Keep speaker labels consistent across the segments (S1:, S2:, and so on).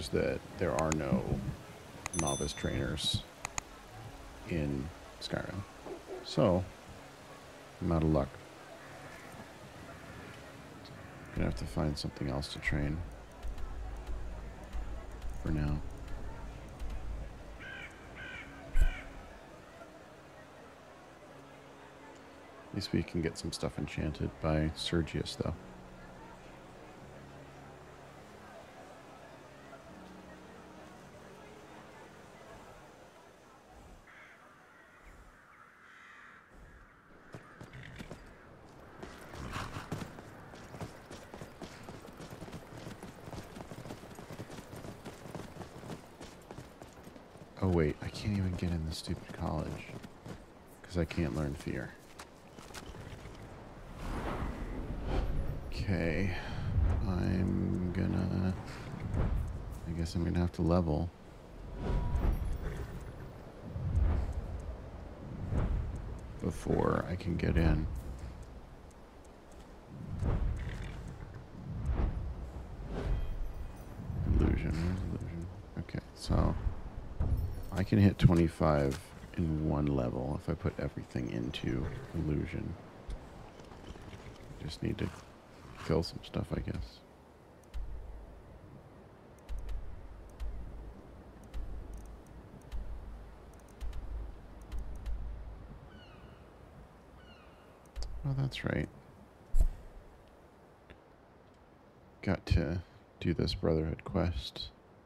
S1: appears that there are no novice trainers in Skyrim. So, I'm out of luck. Gonna have to find something else to train for now. At least we can get some stuff enchanted by Sergius, though. Oh wait, I can't even get in the stupid college because I can't learn fear. Okay, I guess I'm gonna have to level. Before I can get in. Illusion, where's illusion? Okay, so I can hit 25 in one level if I put everything into illusion. Just need to kill some stuff, I guess. Oh, that's right. Got to do this Brotherhood quest.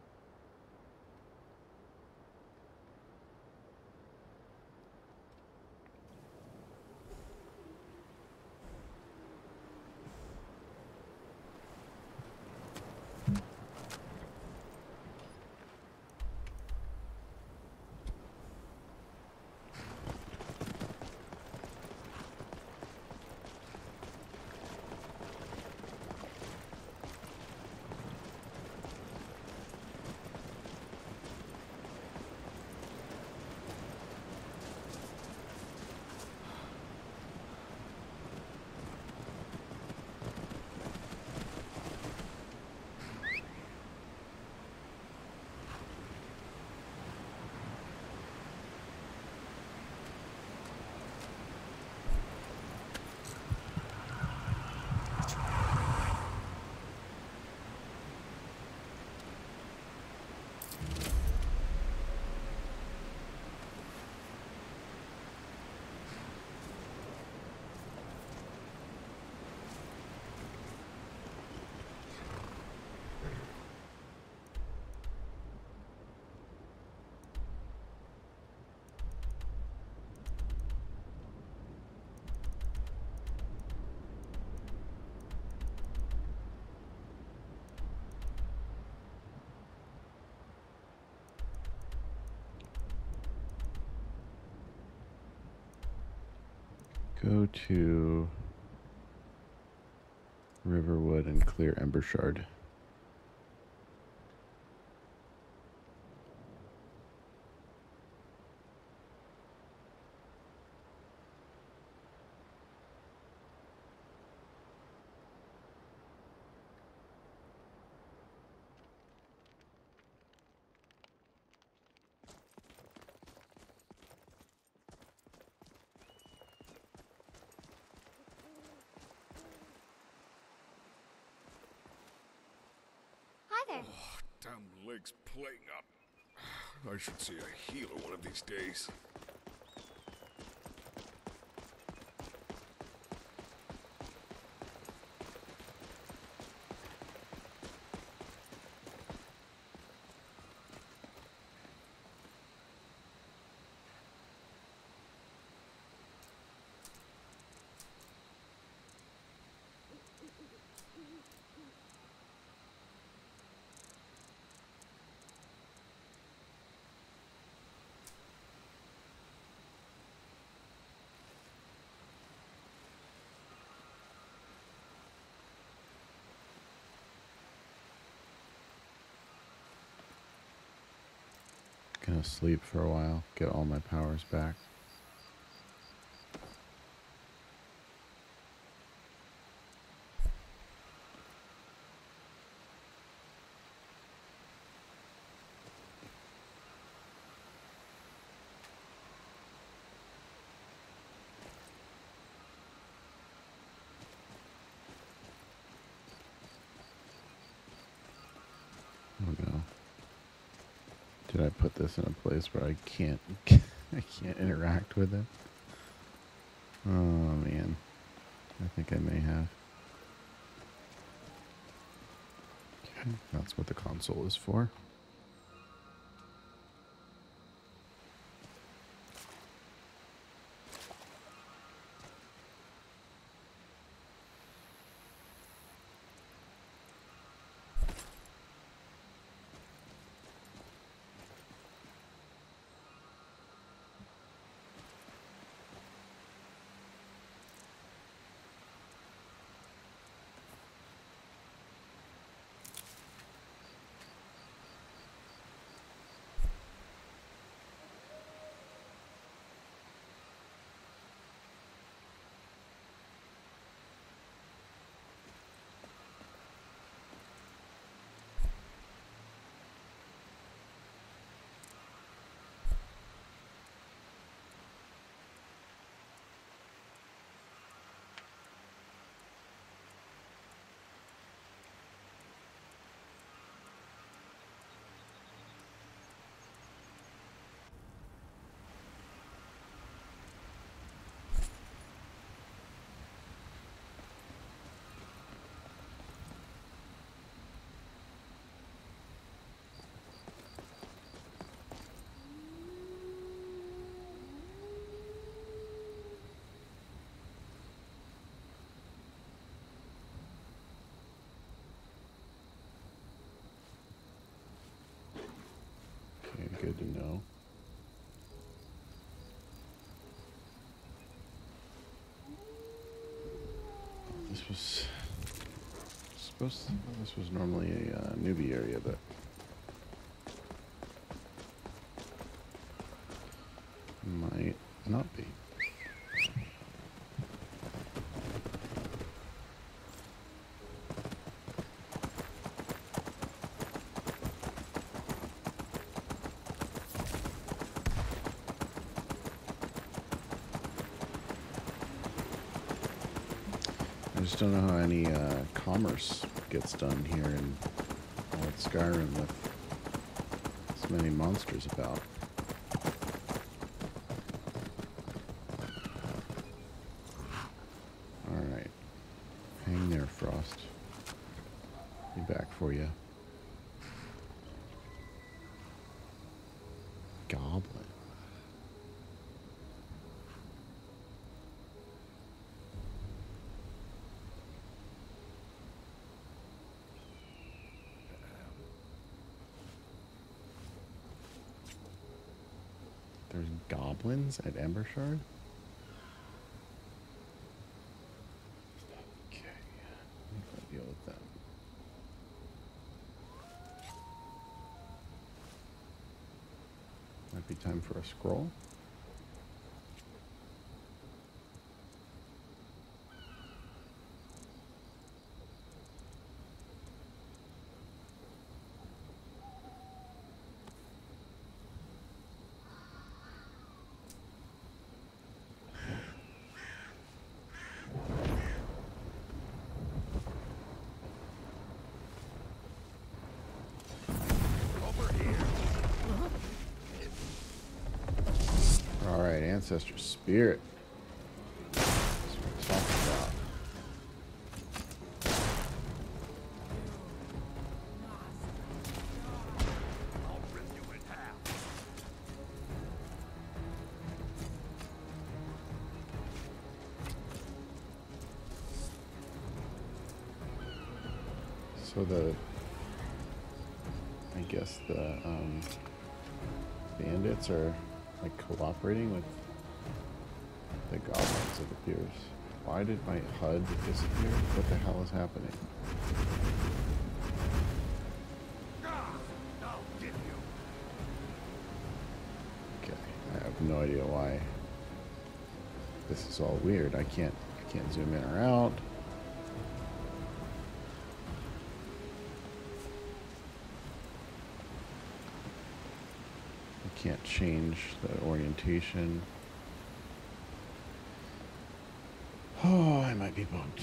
S1: Go to Riverwood and clear Ember Shard.
S2: There.
S3: Oh, damn leg's playing up. I should see a healer one of these days.
S1: Gonna sleep for a while, get all my powers back. I put this in a place where I can't I can't interact with it. Oh man. I think I may have. Okay, that's what the console is for. Okay, good to know. This was normally a newbie area, but might not be. I just don't know how any commerce gets done here in Skyrim with so many monsters about. Alright. Hang there, Frost. Be back for you. Goblin. There's goblins at Embershard? Okay. Let me deal with them. Might be time for a scroll. Ancestor spirit. That's what I'm talking about. So I guess the bandits are like cooperating with the goblins, it appears. Why did my HUD disappear? What the hell is happening? Okay, I have no idea why this is all weird. I can't zoom in or out. I can't change the orientation. Oh, I might be bugged.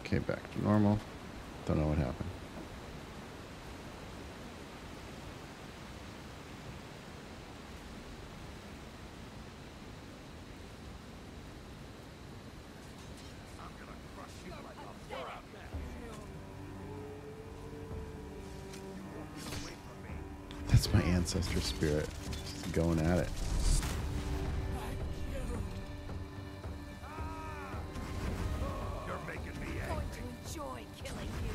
S1: Okay, back to normal. Don't know what happened. That's my ancestor spirit. Just going at it.
S2: You're making me angry.
S4: Going to enjoy killing you.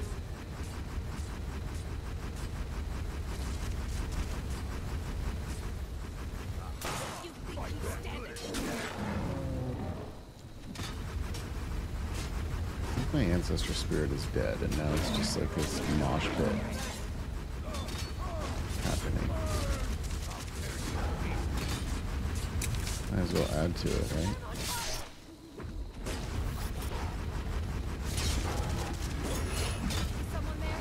S4: You think you stand a chance?
S1: I think my ancestor spirit is dead, and now it's just like this mosh pit happening. Might as well add to it, right?
S4: Someone there?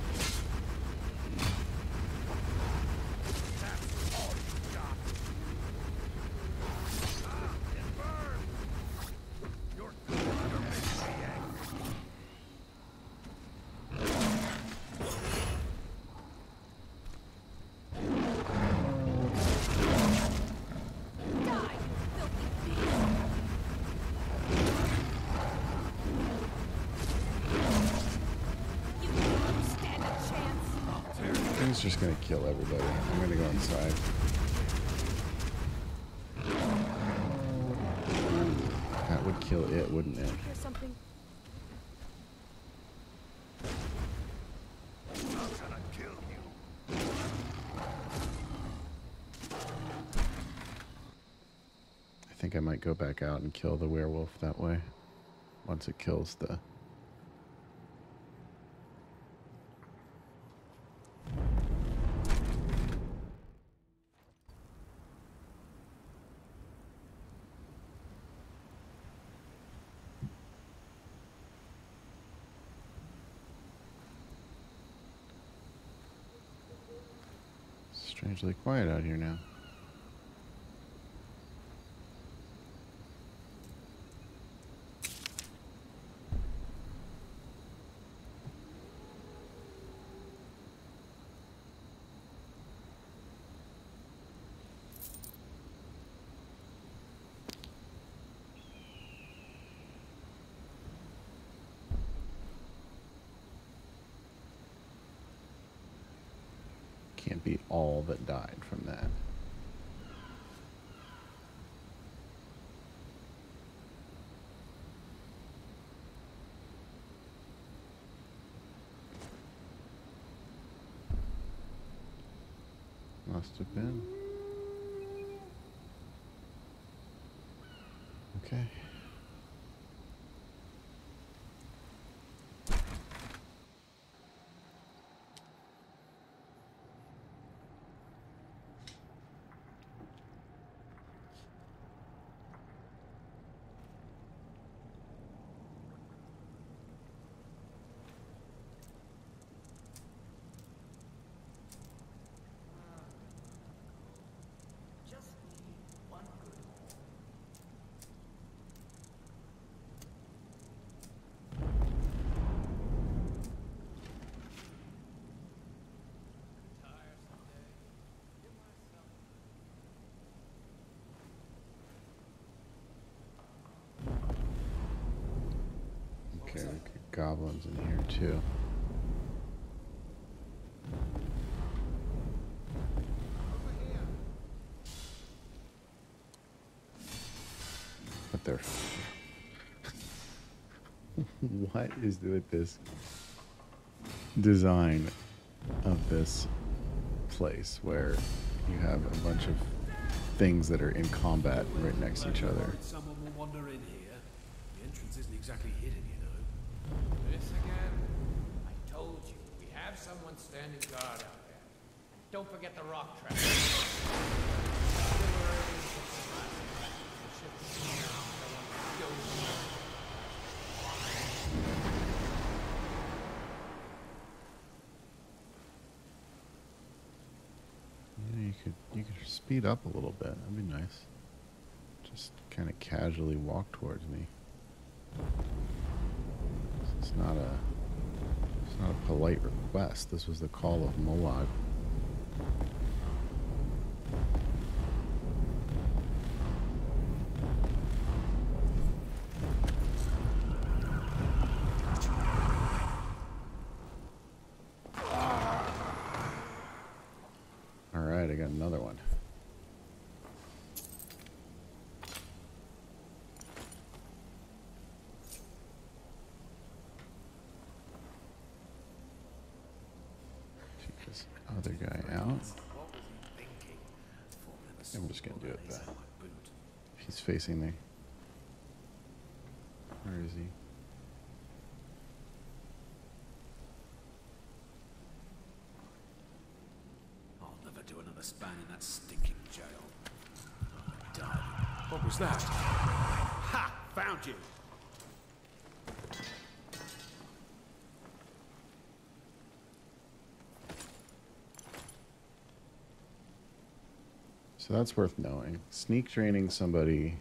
S2: That's all you got. It burns. You're making me angry.
S4: Die, filthy beast! You think you stand a chance?
S1: He's just gonna kill everybody. I'm gonna go inside. That would kill it, wouldn't it?
S4: Hear something?
S2: I'm gonna kill you.
S1: I think I might go back out and kill the werewolf that way. Once it kills the... Strangely quiet out here now. Can't be all that died from that. Must have been. Okay. Okay, we got goblins in here too. But they're... What is with this design of this place where you have a bunch of things that are in combat right next to each other?
S5: Someone will wander in here. The entrance isn't exactly hidden, you know.
S6: This again? I told you, we have someone standing guard out there. And don't forget the rock trap.
S1: Yeah, you could speed up a little bit. That'd be nice. Just kind of casually walk towards me. This is It's not a polite request. This was the call of Molag. All right, I got another one. Other guy out.
S5: What was he thinking?
S1: I'm just gonna do it
S5: He's
S1: then.
S5: on my boot.
S1: He's facing me. Where is he?
S5: I'll never do another span in that stinking jail. I'm done. What was that? Ha! Found you!
S1: So that's worth knowing. Sneak training somebody,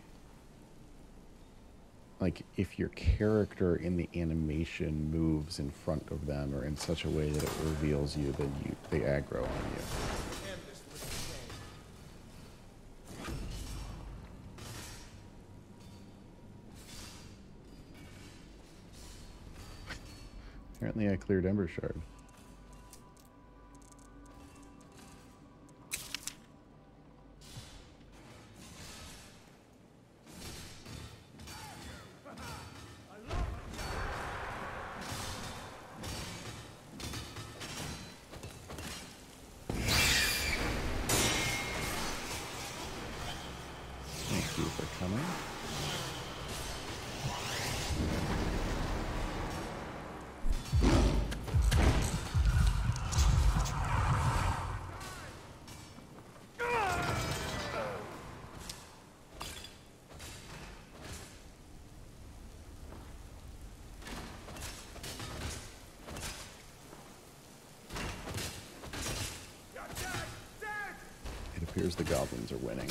S1: like if your character in the animation moves in front of them or in such a way that it reveals you, then they aggro on you. Apparently I cleared Ember Shard. Thank you for coming. It appears the goblins are winning.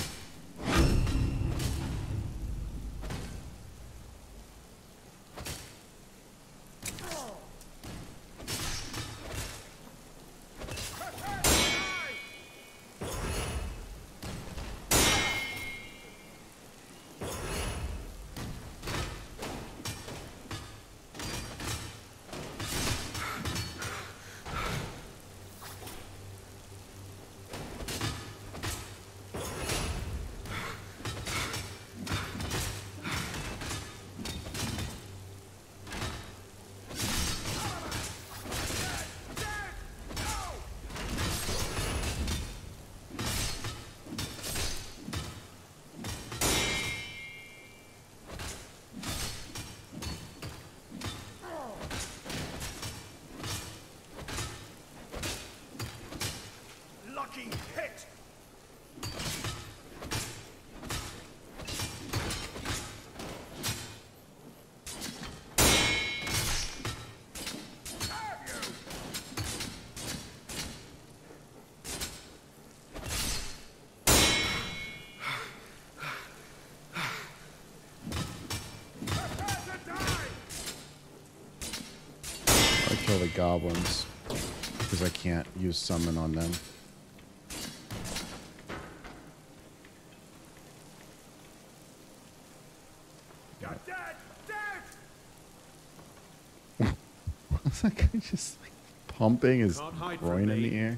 S2: Lucky hit! Have you? Prepare to die!
S1: I kill the goblins because I can't use summon on them.
S2: You're dead! Dead!
S1: Was that guy just like pumping his
S5: Can't hide from
S1: groin in
S5: me.
S1: the air?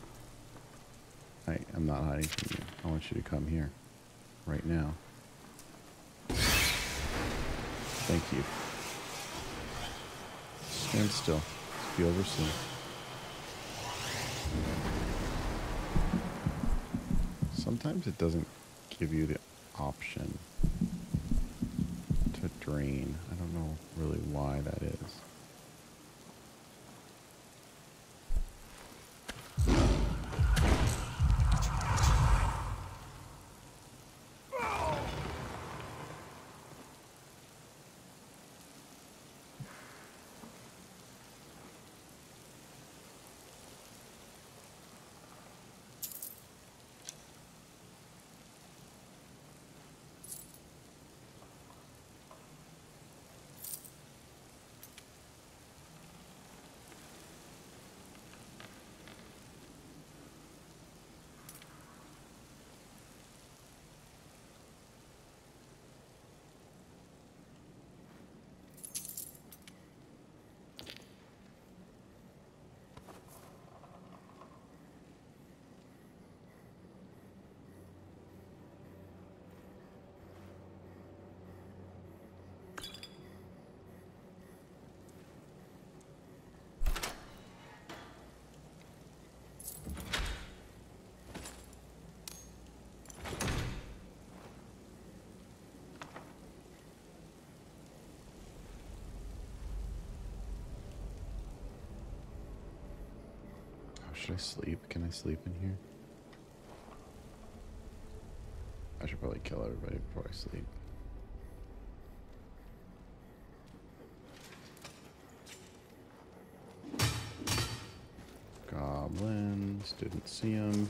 S1: I'm not hiding from you. I want you to come here. Right now. Thank you. Stand still. Be overseen. Sometimes it doesn't give you the option to drain. I don't know really why that is. Should I sleep? Can I sleep in here? I should probably kill everybody before I sleep. Goblins. Didn't see them.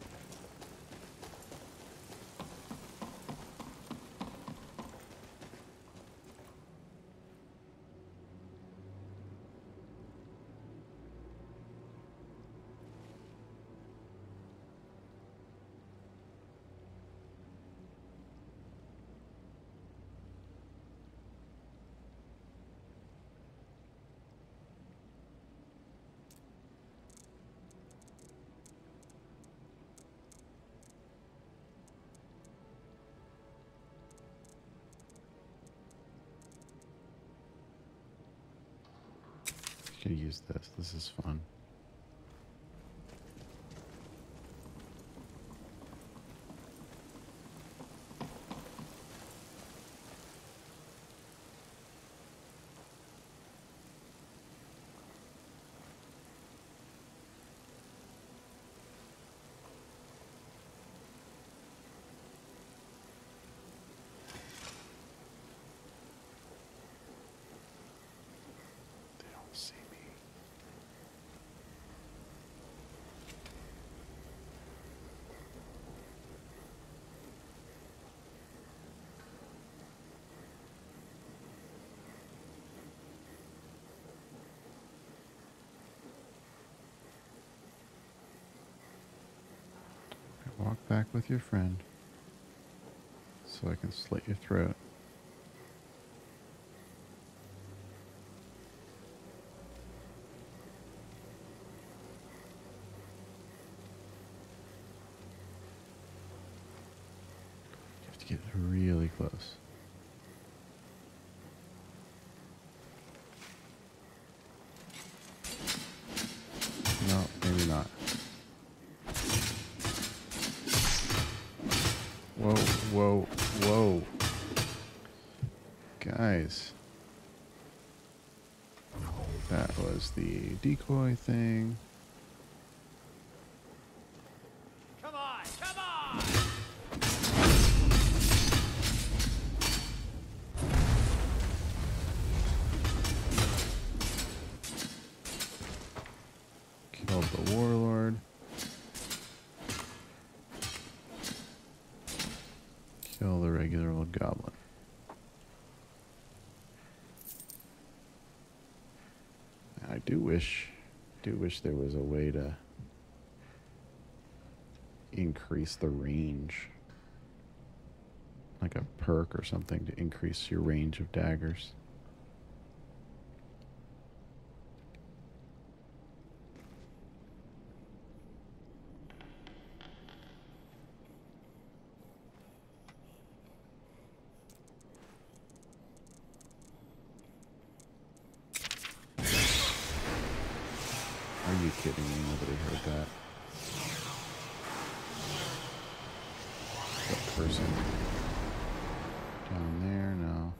S1: Could use this. This is fun. They don't see me. Walk back with your friend so I can slit your throat. You have to get really close. No, maybe not. Whoa, whoa, whoa. Guys. That was the decoy thing.
S6: Come on, come on!
S1: Killed the warlord. Kill the regular old goblin. I do wish there was a way to increase the range, like a perk or something to increase your range of daggers. Are you kidding me? Nobody heard that. That person down there? No.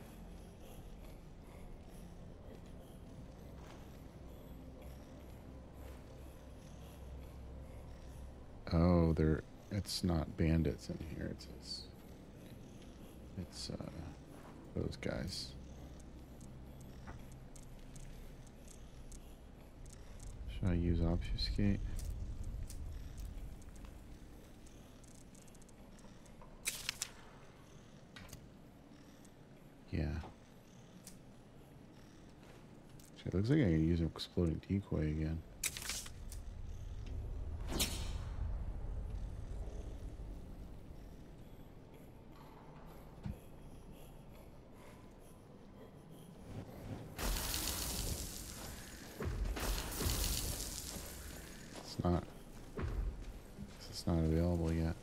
S1: Oh, it's not bandits in here. It's those guys. Should I use obfuscate? Yeah. Actually, it looks like I can use an exploding decoy again. It's not available yet.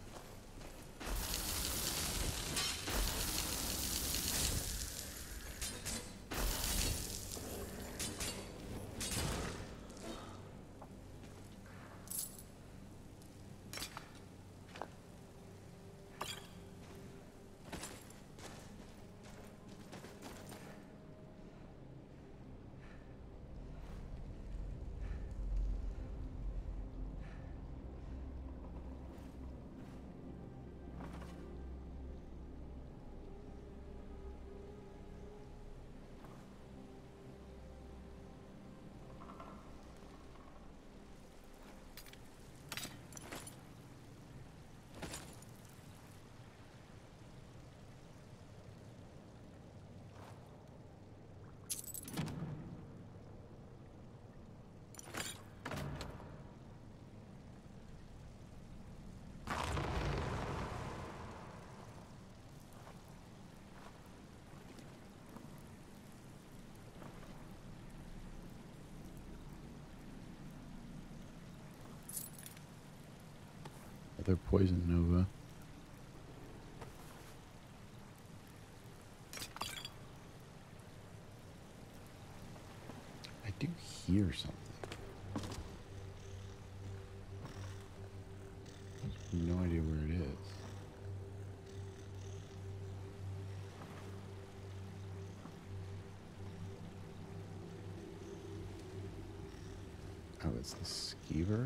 S1: Another poison nova. I do hear something. I have no idea where it is. Oh, it's the skeever?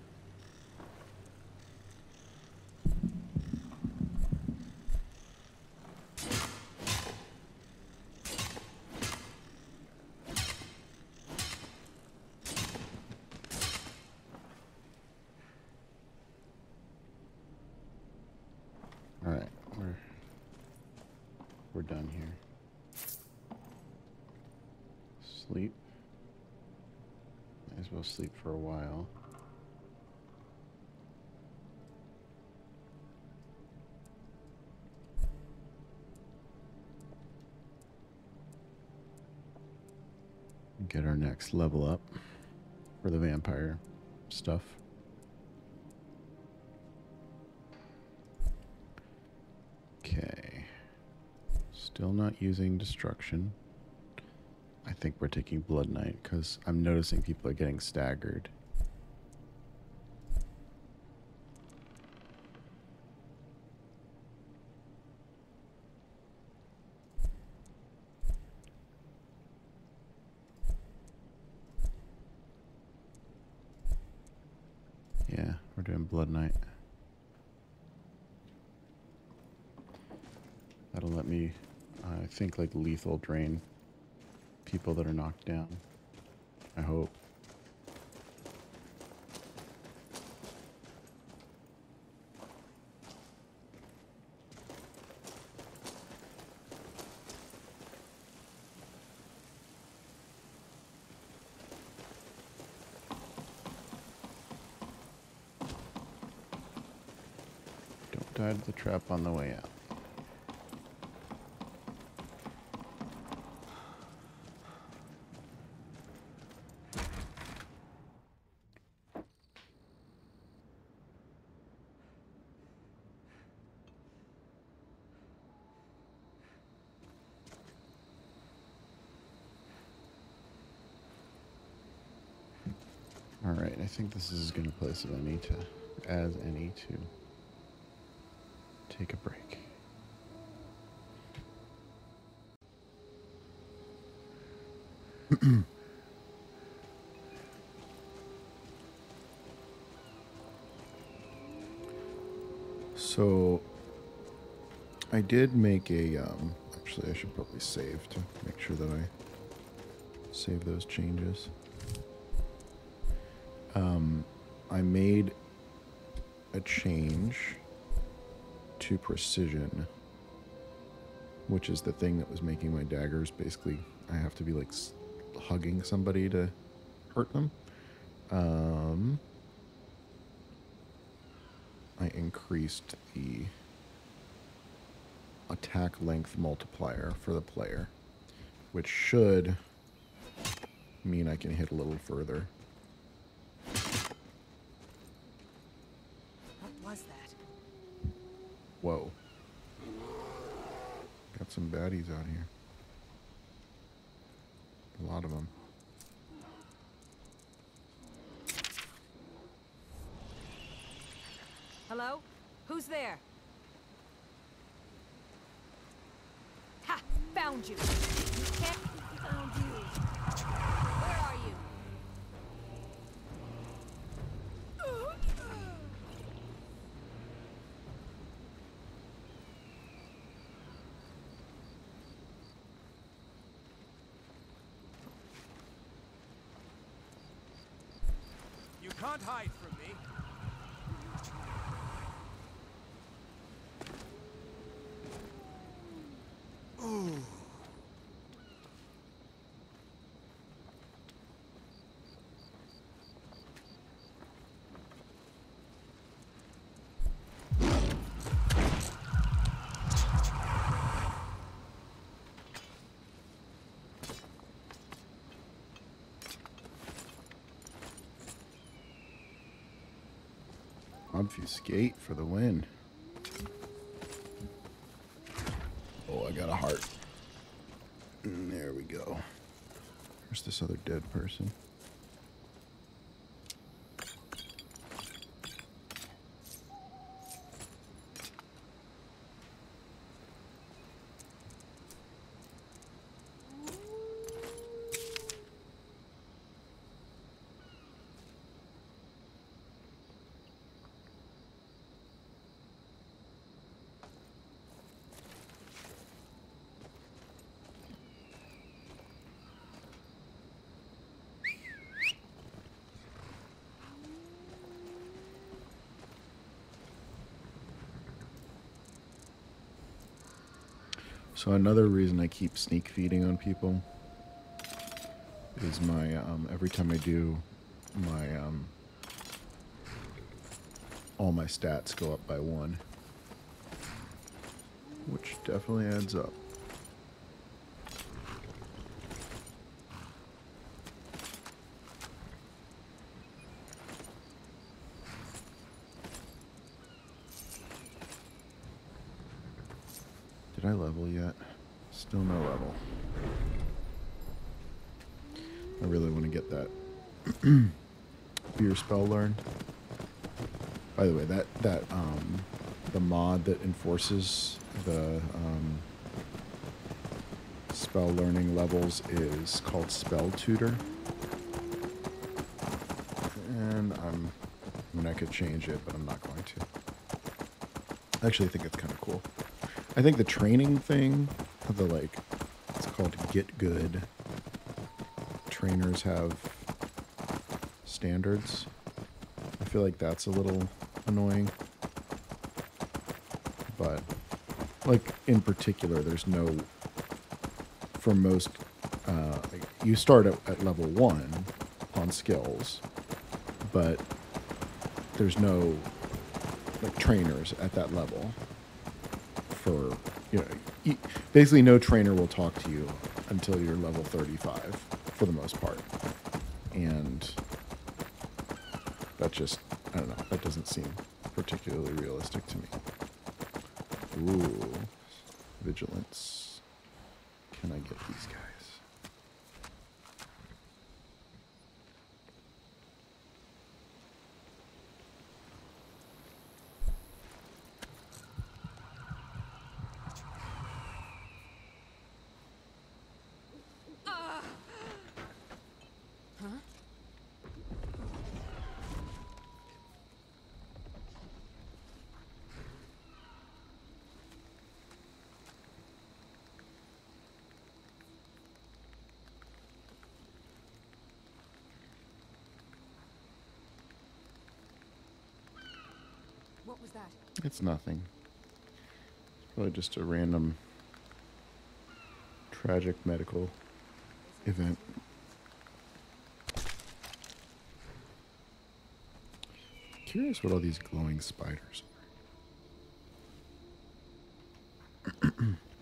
S1: Alright, we're done here. Sleep. Might as well sleep for a while. Get our next level up for the vampire stuff. Okay. Still not using destruction. I think we're taking Blood Knight because I'm noticing people are getting staggered. Yeah, we're doing Blood Knight. That'll let me, I think, like lethal drain people that are knocked down. I hope. Don't die to the trap on the way out. Alright, I think this is as good a place as any to take a break. So I did make a actually I should probably save to make sure that I save those changes. I made a change to precision, which is the thing that was making my daggers. Basically, I have to be like hugging somebody to hurt them. I increased the attack length multiplier for the player, which should mean I can hit a little further.
S4: What was that?
S1: Whoa. Got some baddies out here. A lot of them.
S4: Hello? Who's there? Ha! Found you! You can't... Found you! Where are you?
S2: You can't hide from me.
S1: Obfuscate for the win. Oh, I got a heart. And there we go. There's this other dead person. So another reason I keep sneak feeding on people is my every time I do, my all my stats go up by 1, which definitely adds up. Did I level yet? Still no level. I really want to get that beer spell learned. By the way, that the mod that enforces the spell learning levels is called Spell Tutor. And I mean, I could change it, but I'm not going to. I actually think it's kind of cool. I think the training thing, it's called Get Good. Trainers have standards. I feel like that's a little annoying. But, in particular, there's no, for most, you start at level 1 on skills, but there's no, trainers at that level. For, basically no trainer will talk to you until you're level 35 for the most part. And that just, I don't know, that doesn't seem particularly realistic to me. Ooh, vigilance. Can I get these guys?
S4: What was that?
S1: It's nothing. It's probably just a random tragic medical event. Curious what all these glowing spiders are.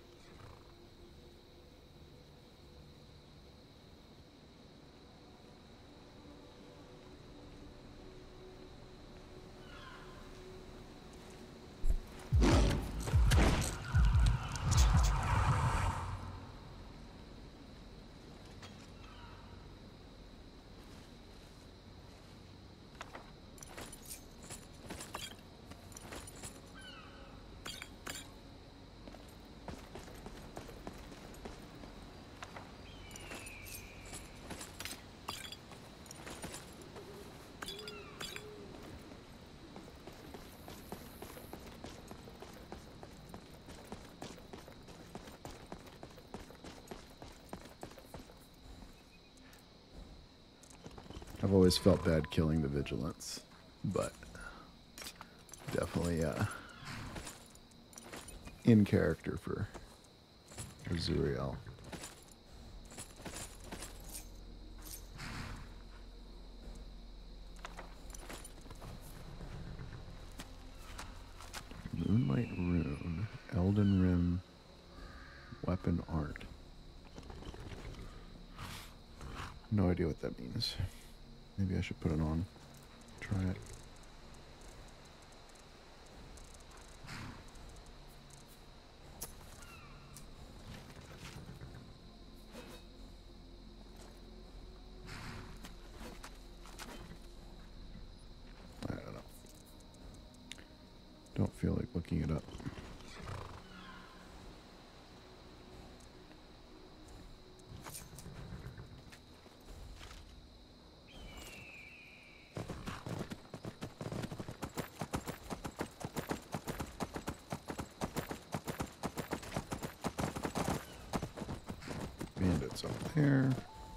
S1: I've always felt bad killing the vigilance, but definitely in character for Azurael. Moonlight Rune, Elden Rim, Weapon Art. No idea what that means. Maybe I should put it on. Try it. looking it up. Bandits up there.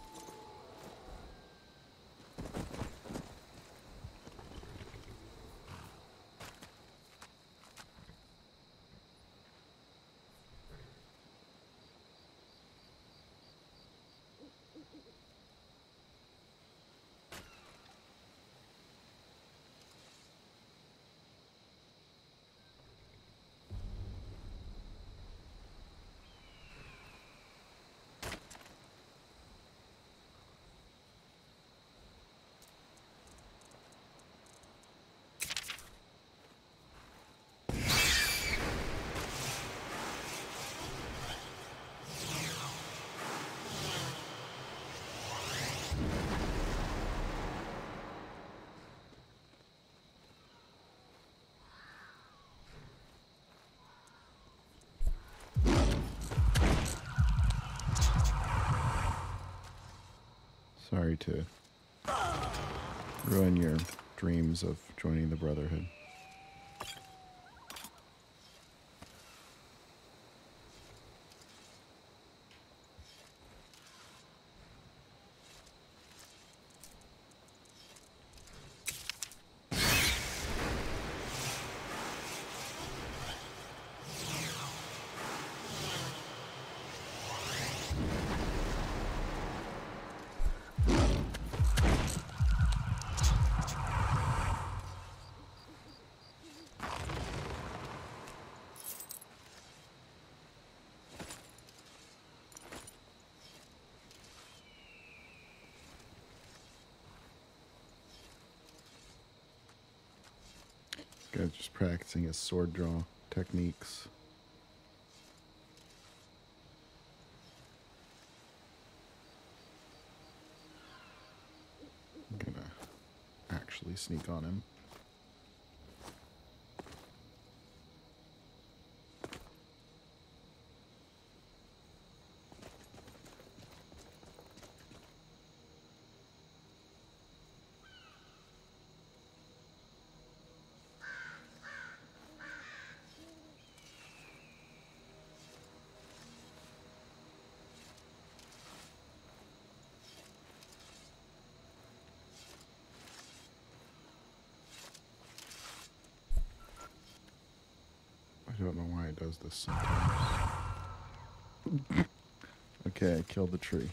S1: Sorry to ruin your dreams of joining the Brotherhood. Guy's just practicing his sword draw techniques. I'm gonna actually sneak on him. I don't know why it does this sometimes. Okay, I killed the tree.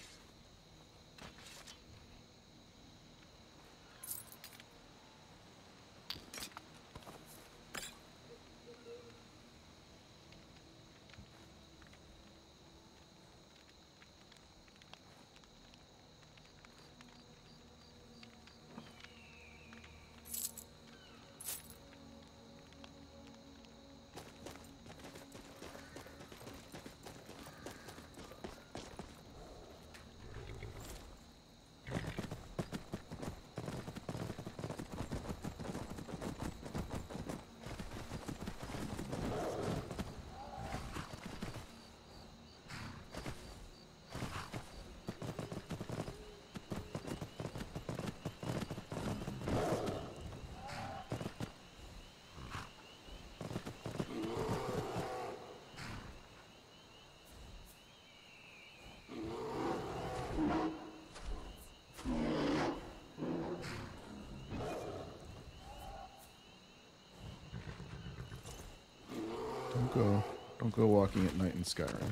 S1: Don't go walking at night in Skyrim.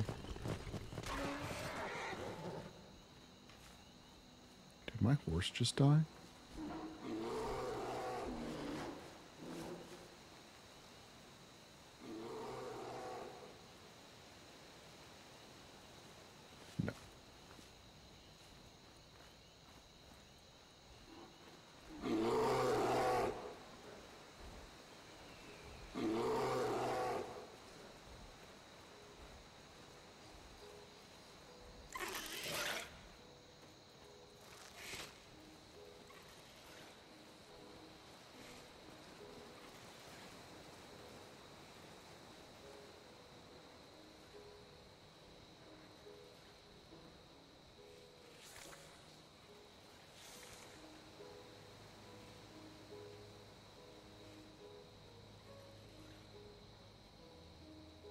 S1: Did my horse just die? No.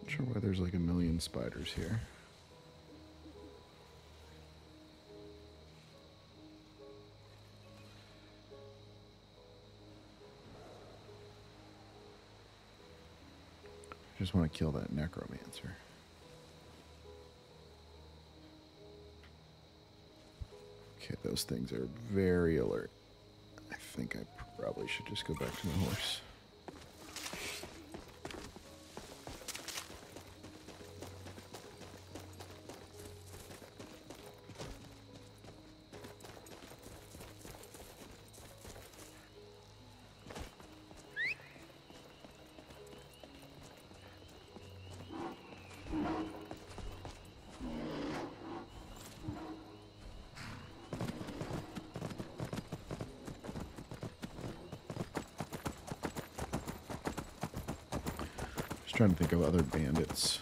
S1: Not sure why there's like a million spiders here. I just want to kill that necromancer. Okay, those things are very alert. I think I probably should just go back to my horse. Trying to think of other bandits.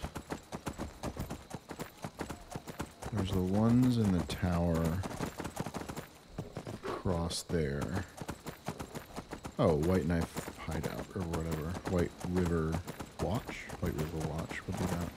S1: There's the ones in the tower across there. Oh, White Knife Hideout or whatever. White River Watch? White River Watch would be that.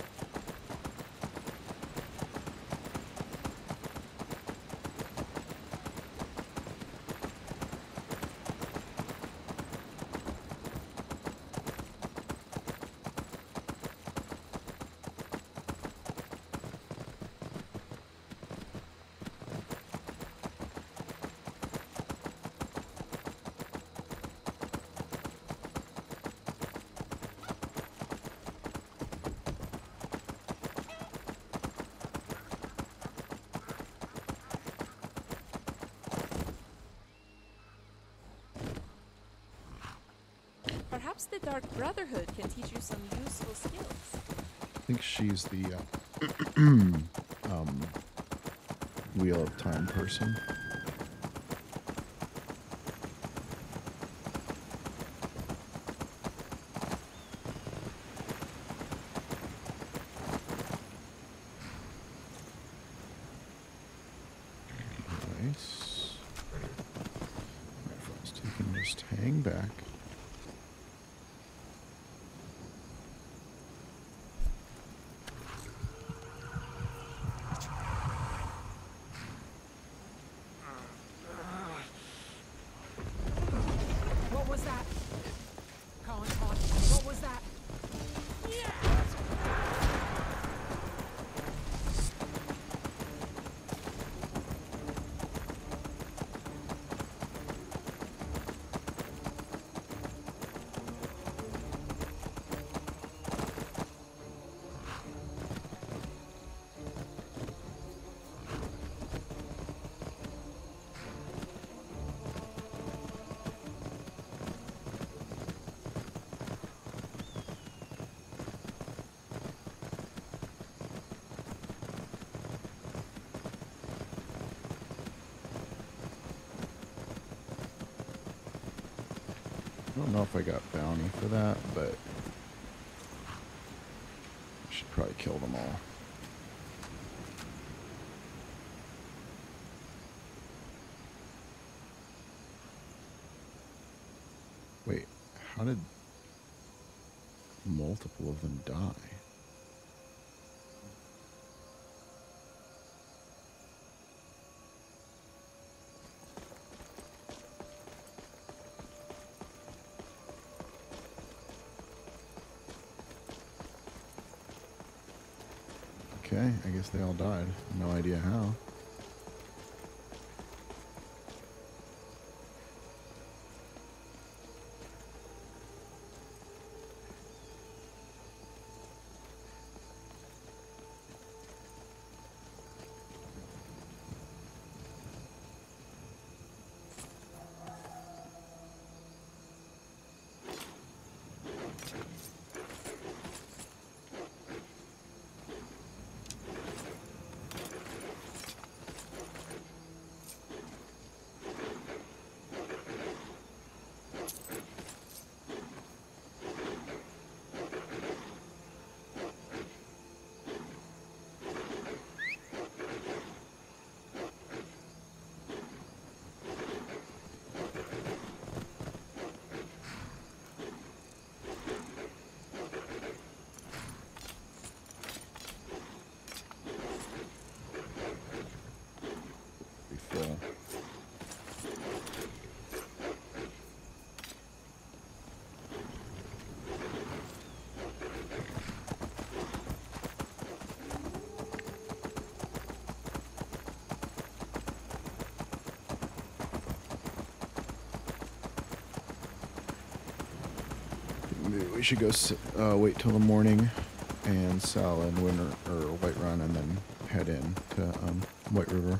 S7: Perhaps the Dark Brotherhood can teach you some useful skills.
S1: I think she's the Wheel of Time person. Nice. Alright, folks, you can just hang back. I don't know if I got bounty for that, but I should probably kill them all. Wait, how did multiple of them die? Okay, I guess they all died. No idea how. we should go wait till the morning and sell in Winter or Whiterun, and then head in to White River.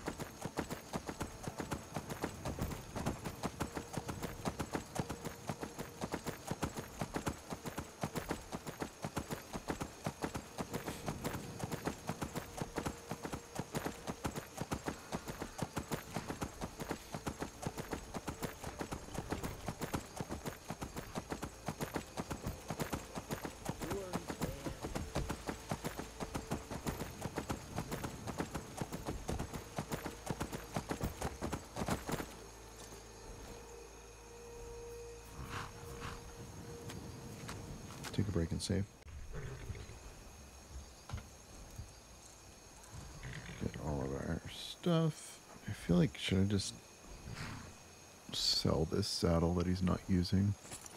S1: Take a break and save. Get all of our stuff. I feel like, should I just sell this saddle that he's not using?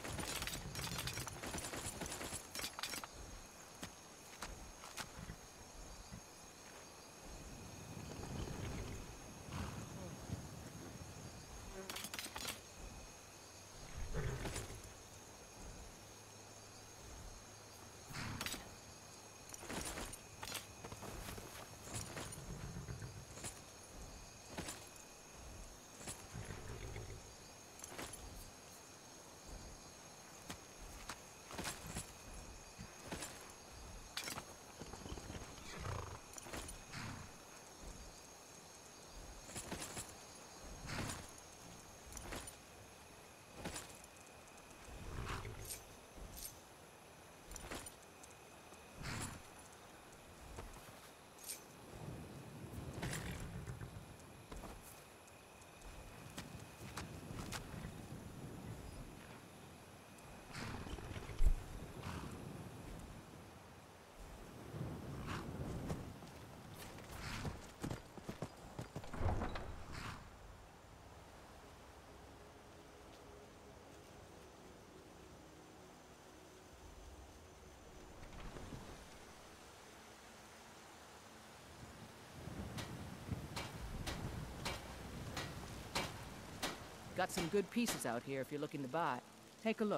S8: Got some good pieces out here if you're looking to buy. Take a look.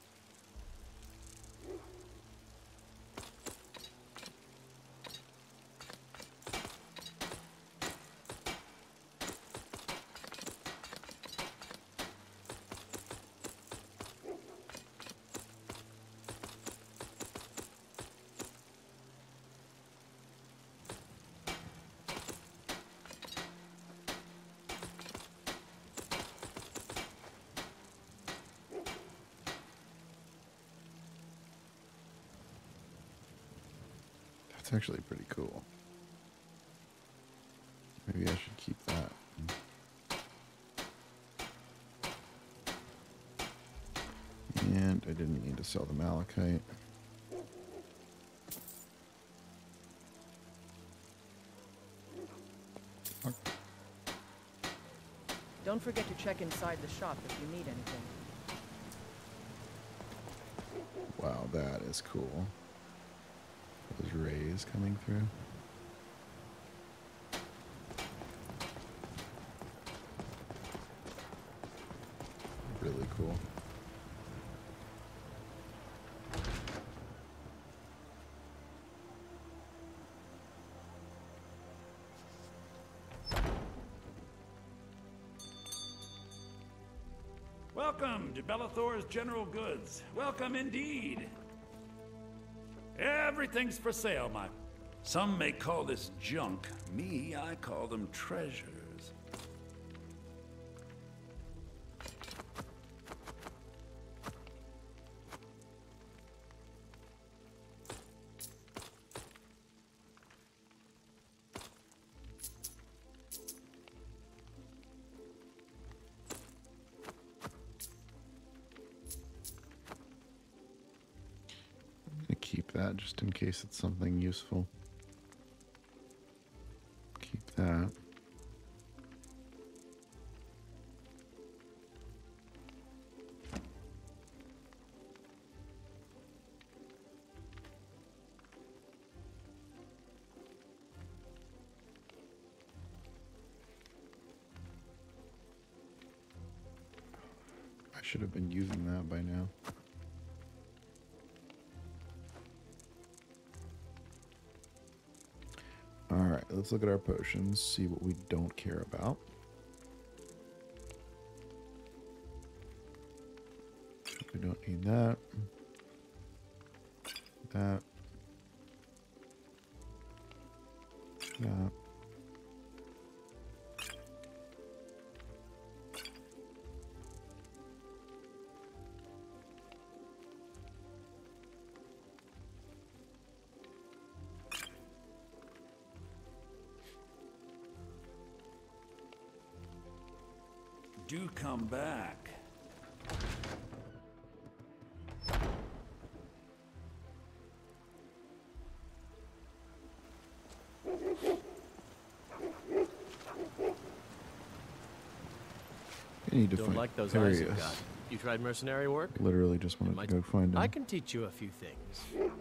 S1: It's actually pretty cool. Maybe I should keep that. And I didn't need to sell the malachite. Fuck.
S8: Don't forget to check inside the shop if you need anything.
S1: Wow, that is cool. Those rays coming through. Really cool.
S5: Welcome to Bellathor's General Goods. Welcome indeed. Everything's for sale, my... Some may call this junk. Me, I call them treasures.
S1: Keep that just in case it's something useful. Keep that. I should have been using that by now. let's look at our potions, see what we don't care about. We don't need that. That. That.
S9: Do come back.
S1: I need to
S10: Don't
S1: find
S10: like those
S1: there
S10: eyes
S1: he
S10: you've
S1: is.
S10: got. You tried mercenary work?
S1: Literally just wanted to go find him.
S10: I can teach you a few things.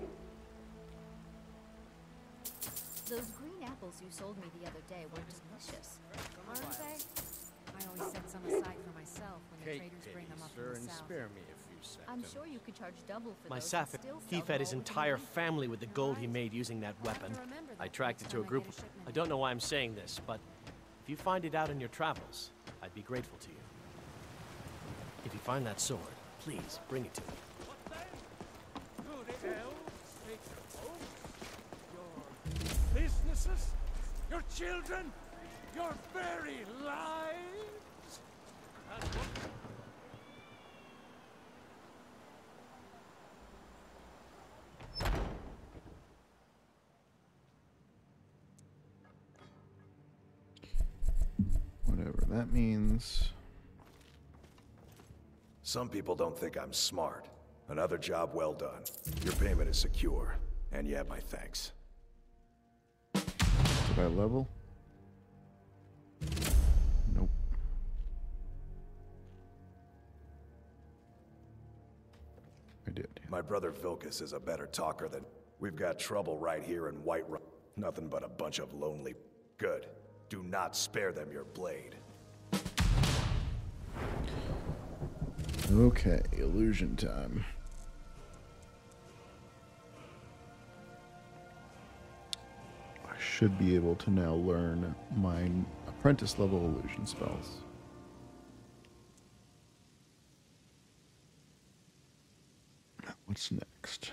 S11: Those green apples you sold me the other day were delicious.
S4: Aren't they? I always set some aside for myself when the traders bring them up from the south.
S10: spare me a few seconds.
S11: I'm sure you could charge double for
S10: My
S11: those.
S10: Sapphire,
S11: and still
S10: he
S11: sell
S10: fed his
S11: gold
S10: entire
S11: and
S10: family with the gold he made using that weapon. I tracked it to a group of... I don't know why I'm saying this, but if you find it out in your travels, I'd be grateful to you. If you find that sword, please bring it to me.
S2: Do the elves make your homes? Your businesses? Your children? Your very lives? That's what...
S1: Whatever that means.
S3: Some people don't think I'm smart. Another job well done. Your payment is secure, and you have my thanks.
S1: Did I level? Nope. I did.
S3: My brother Vilcus is a better talker than... We've got trouble right here in Whiterun. Nothing but a bunch of lonely... Good. Do not spare them your blade.
S1: Okay, illusion time. I should be able to now learn my apprentice level illusion spells. What's next?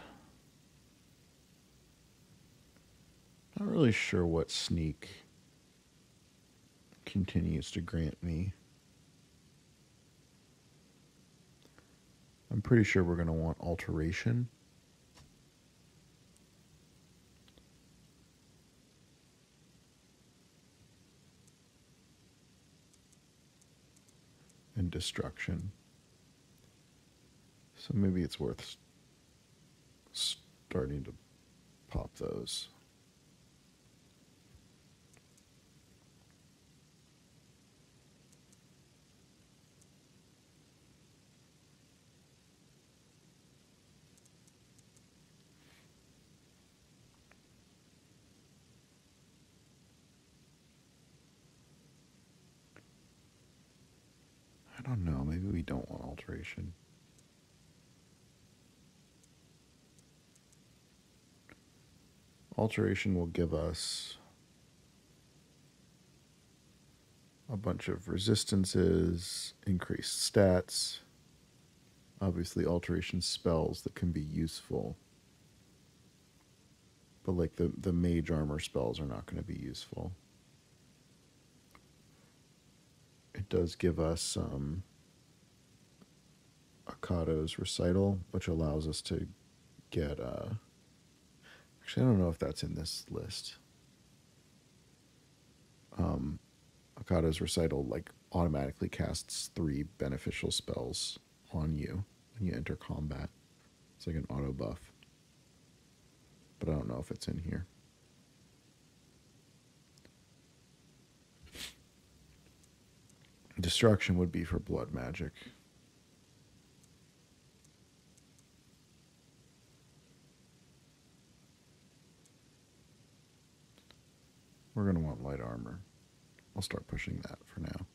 S1: Not really sure what sneak continues to grant me. I'm pretty sure we're going to want alteration. And destruction. So maybe it's worth starting to pop those. I don't know, maybe we don't want alteration. Alteration will give us a bunch of resistances, increased stats, obviously alteration spells that can be useful. But like the mage armor spells are not going to be useful. It does give us Akado's Recital, which allows us to get... actually, I don't know if that's in this list. Akado's Recital like automatically casts 3 beneficial spells on you when you enter combat. It's like an auto buff. But I don't know if it's in here. Destruction would be for blood magic. We're going to want light armor. I'll start pushing that for now.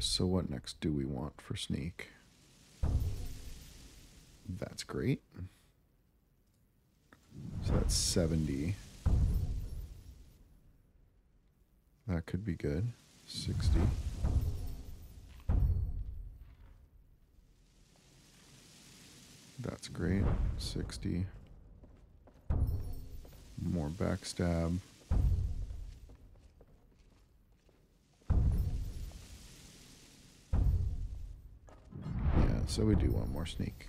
S1: so what next do we want for sneak? That's great. So that's 70. That could be good. 60. That's great. 60. More backstab. Yeah, so we do one more sneak.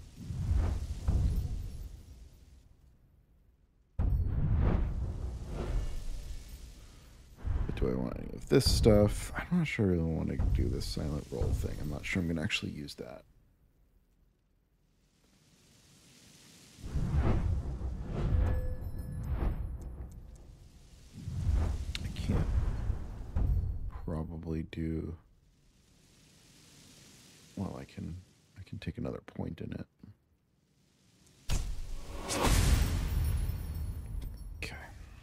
S1: But do I want any of this stuff? I'm not sure I really want to do this silent roll thing. I'm not sure I'm going to actually use that. Probably do. Well, I can take another point in it. Okay.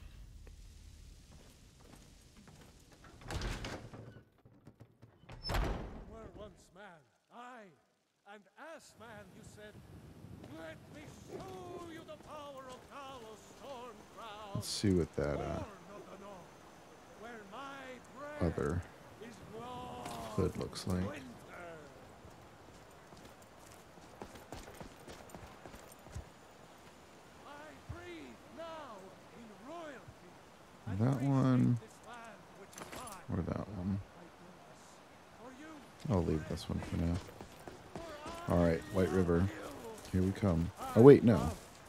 S2: Were once man, aye, and as man you said, let me show you the power of Talos Storm Crown.
S1: Let's see what that
S2: Where my
S1: other
S2: is long
S1: hood looks like.
S2: winter. I breathe now in royalty. And
S1: That one,
S2: this land which is mine.
S1: or that one.
S2: I do this for you.
S1: I'll leave this one for now. Alright, White River. Here we come. Oh wait, no.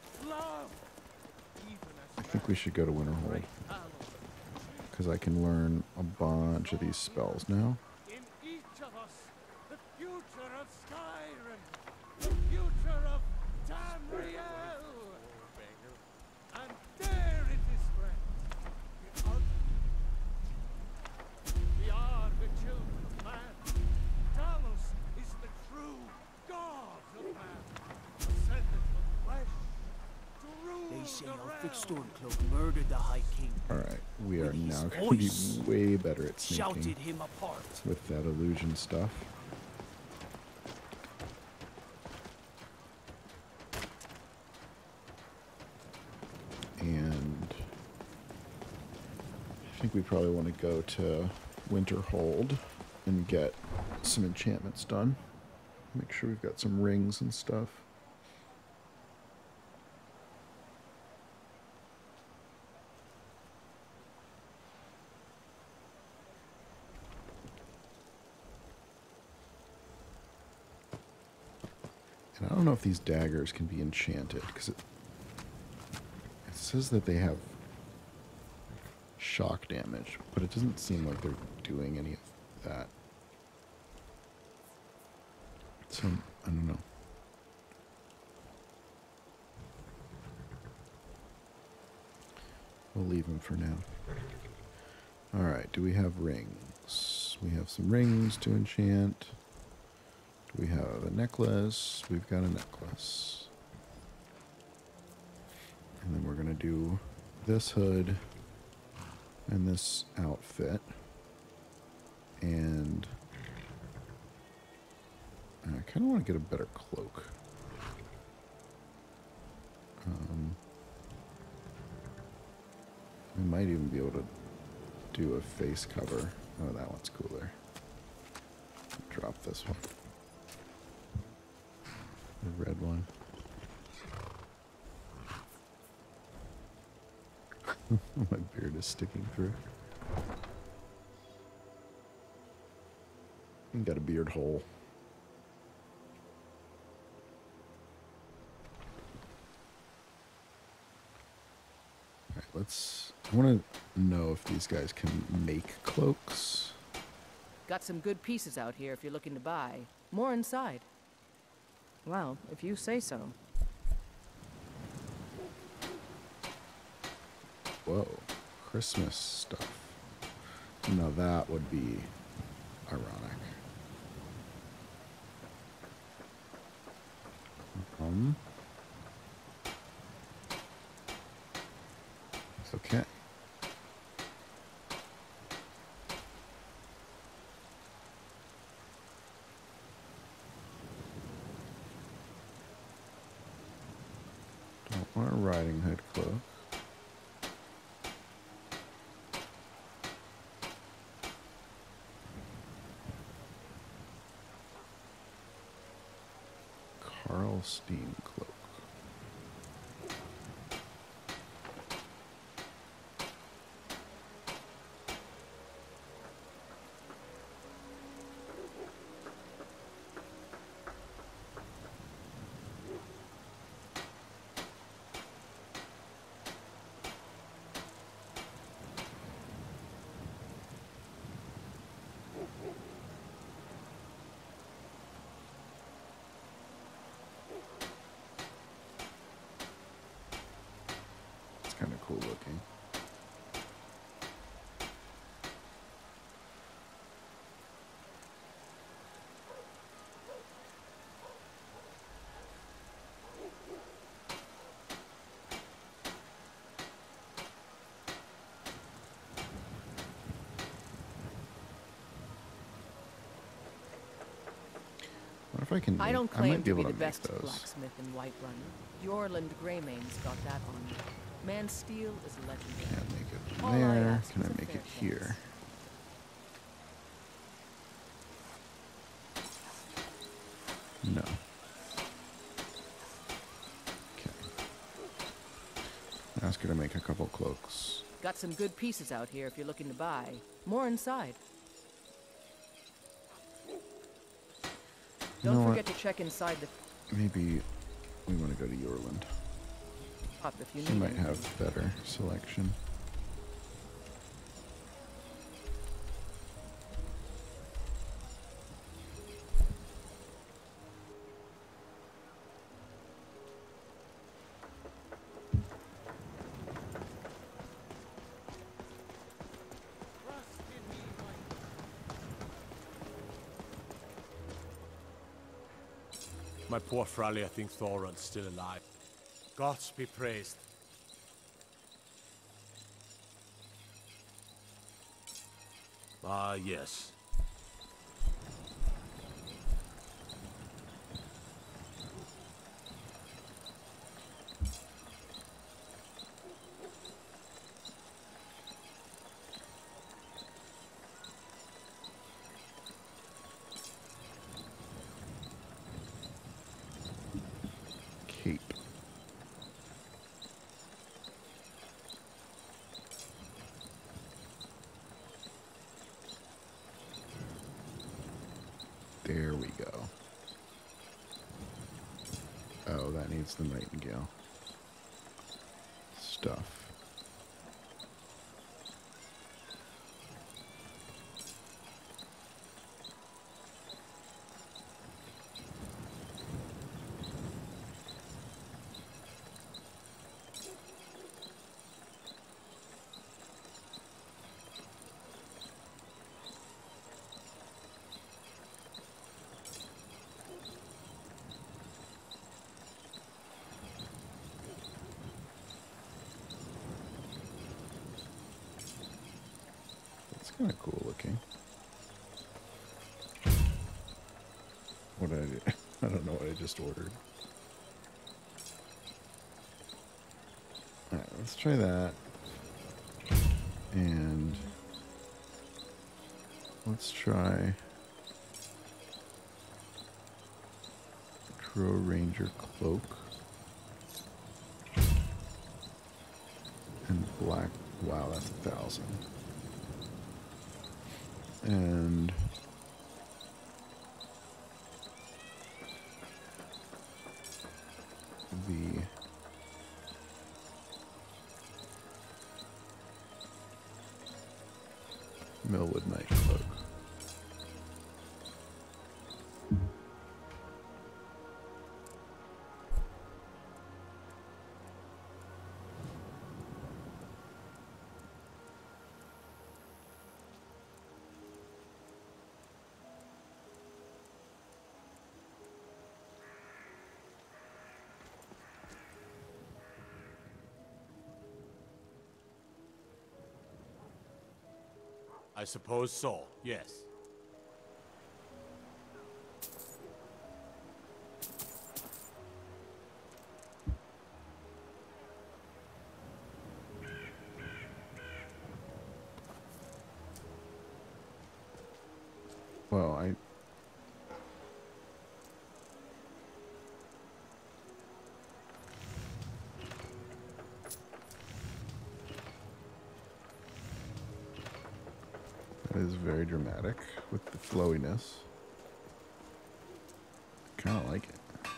S1: I think we should go to Winterhold. Because I can learn a bunch of these spells now.
S2: In each of us, the future of Skyrim, the future of Tamriel. And there it is, friend. We are the children of man. Talos is the true God of man, ascended from flesh to rule
S8: They say
S2: the
S8: our
S2: realm.
S8: thick Stormcloak murdered the High King.
S1: Alright, we are
S8: With his
S1: now going to be
S8: voice,
S1: way better at sneaking
S8: shouted him apart.
S1: with that illusion stuff. And I think we probably want to go to Winterhold and get some enchantments done. Make sure we've got some rings and stuff. And I don't know if these daggers can be enchanted, because it says that they have shock damage, but it doesn't seem like they're doing any of that. So, I don't know. We'll leave them for now. Alright, do we have rings? We have some rings to enchant. Do we have a necklace? We've got a necklace. And then we're going to do this hood and this outfit. And I kind of want to get a better cloak. We might even be able to do a face cover. Oh, that one's cooler. Drop this one. The red one. My beard is sticking through. You got a beard hole. Alright, I want to know if these guys can make cloaks.
S8: Got some good pieces out here if you're looking to buy. More inside. Well, if you say so.
S1: Whoa, Christmas stuff. Now that would be ironic. It's okay. Or a riding hood cloak. Karlstein cloak. Kind of cool looking. What if I can?
S8: I don't
S1: I
S8: claim
S1: might be
S8: to be
S1: able
S8: the
S1: to make
S8: best
S1: those.
S8: blacksmith in Whiterun. Jorland Greymane's got that on me. Man's steel is legendary.
S1: Can't make it
S8: All I
S1: there.
S8: ask
S1: Can
S8: is
S1: I
S8: a
S1: make
S8: fair
S1: it here?
S8: chance.
S1: No. Okay. Ask her to make a couple cloaks.
S8: Got some good pieces out here if you're looking to buy. More inside.
S1: You know
S8: Don't
S1: what?
S8: forget to check inside the
S1: Maybe we want to go to Jorland.
S8: shop if you
S1: She
S8: need
S1: might
S8: anything.
S1: have better selection.
S2: Trust in me, my
S10: My poor Fralia thinks Thoron's still alive. Gods be praised.
S5: Ah, yes.
S1: Cape. There we go. Oh, that needs the nightingale. Stuff. It's kind of cool looking. What did I do? I don't know what I just ordered. Alright, let's try that. And let's try Crow Ranger Cloak and black. Wow, that's 1,000. And the Millwood Night Cloak.
S10: I suppose so, yes.
S1: That is very dramatic with the flowiness. Kind of like it.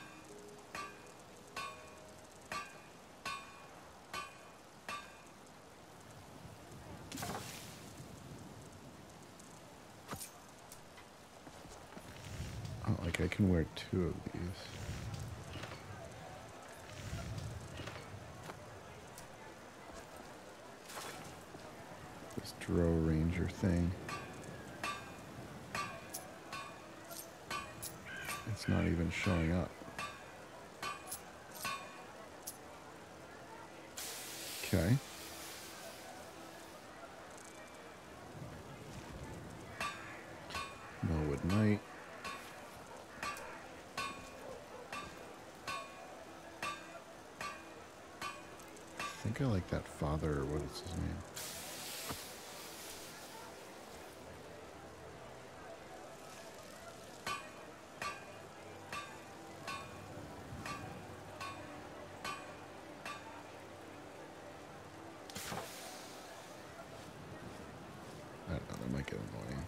S1: Oh, like I can wear 2 of these. This Drow Ranger thing. It's not even showing up. Okay. Millwood Knight. I think I like that father, or what is his name? I don't know, that might get annoying.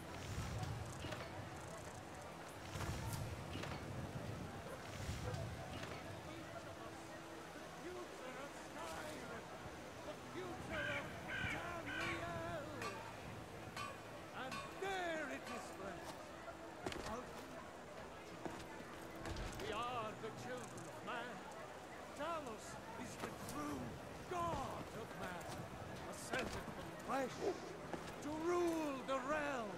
S2: To rule the realm.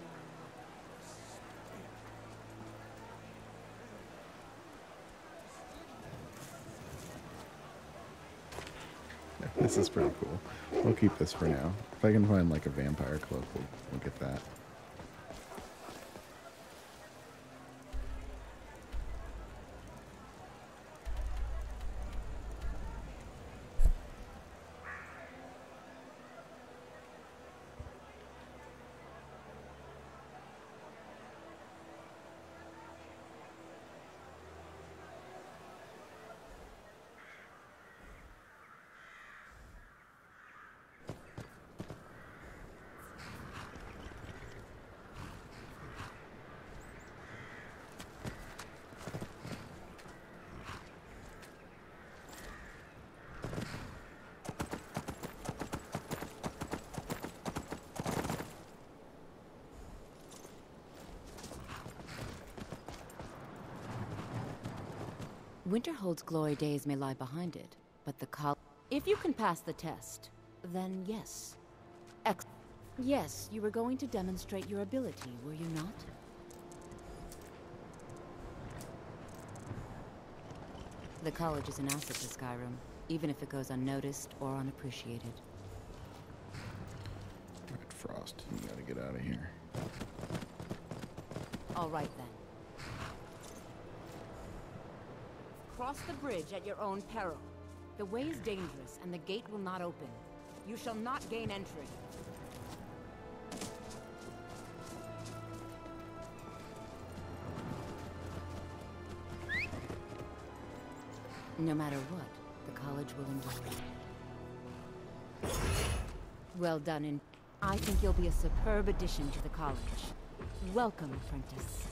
S1: This is pretty cool. We'll keep this for now. If I can find like a vampire cloak, we'll get that.
S12: Winterhold's glory days may lie behind it, but the if you can pass the test, then yes. Yes, you were going to demonstrate your ability, were you not? The college is an asset to Skyrim, even if it goes unnoticed or unappreciated.
S1: Red Frost, you gotta get out of here.
S12: All right then. Cross the bridge at your own peril. The way is dangerous, and the gate will not open. You shall not gain entry. No matter what, the college will endure. Well done, I think you'll be a superb addition to the college. Welcome, apprentice.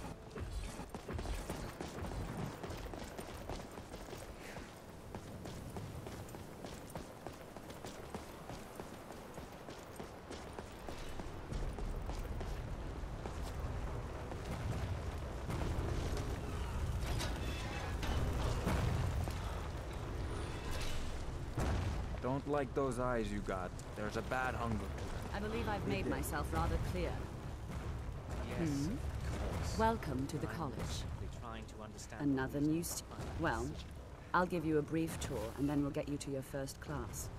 S13: Don't like those eyes you got. There's a bad hunger.
S12: I believe I've made myself rather clear.
S14: Yes.
S12: Welcome to the college.
S14: Another new well, I'll give you a brief tour, and then we'll get you to your first class.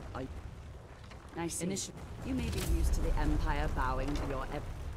S14: I see. You may be used to the Empire bowing to your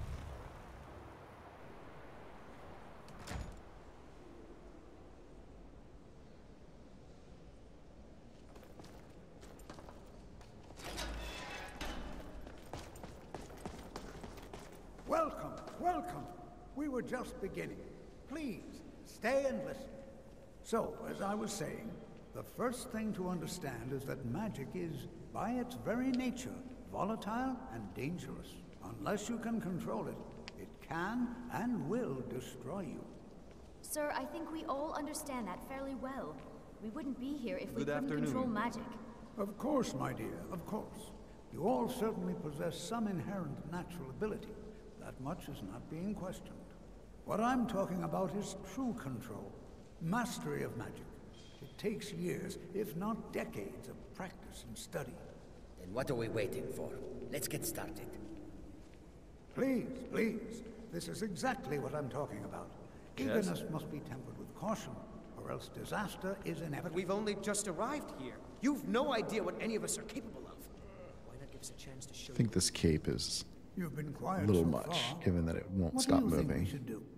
S15: Welcome, welcome. We were just beginning. Please, stay and listen. So, as I was saying, the first thing to understand is that magic is, by its very nature, volatile and dangerous. Unless you can control it, it can and will destroy you.
S11: Sir, I think we all understand that fairly well. We wouldn't be here if we couldn't control magic.
S15: Of course, my dear, of course. You all certainly possess some inherent natural ability. That much is not being questioned. What I'm talking about is true control, mastery of magic. It takes years, if not decades, of practice and study.
S16: Then what are we waiting for? Let's get started.
S15: Please, please. This is exactly what I'm talking about. Eagerness must be tempered with caution, or else disaster is inevitable.
S17: We've only just arrived here. You've no idea what any of us are capable of. Why not give us a chance to show
S1: I think this cape is
S15: You've been
S1: a
S15: quiet
S1: little
S15: so
S1: much,
S15: far.
S1: given that it won't
S15: What
S1: stop
S15: do you think
S1: moving.
S15: we should do?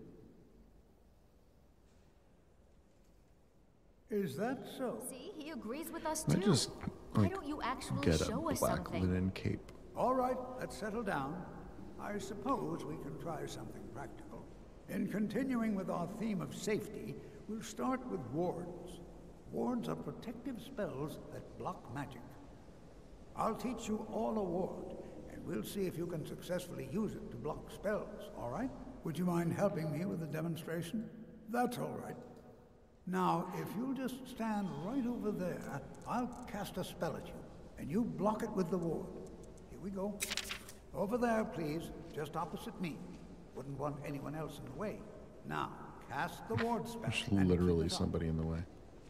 S15: Is that so?
S11: See, he agrees with us
S1: I
S11: too.
S1: just
S11: Why
S1: like
S11: don't you actually
S1: get a
S11: show us
S1: black
S11: something?
S1: linen cape.
S15: All right, let's settle down. I suppose we can try something practical. In continuing with our theme of safety, we'll start with wards. Wards are protective spells that block magic. I'll teach you all a ward, and we'll see if you can successfully use it to block spells, all right? Would you mind helping me with the demonstration? That's all right. Now, if you'll just stand right over there, I'll cast a spell at you, and you block it with the ward. Here we go. Over there, please, just opposite me. Wouldn't want anyone else in the way. Now, cast the ward spell.
S1: There's
S15: and
S1: literally
S15: keep it up.
S1: somebody in the way.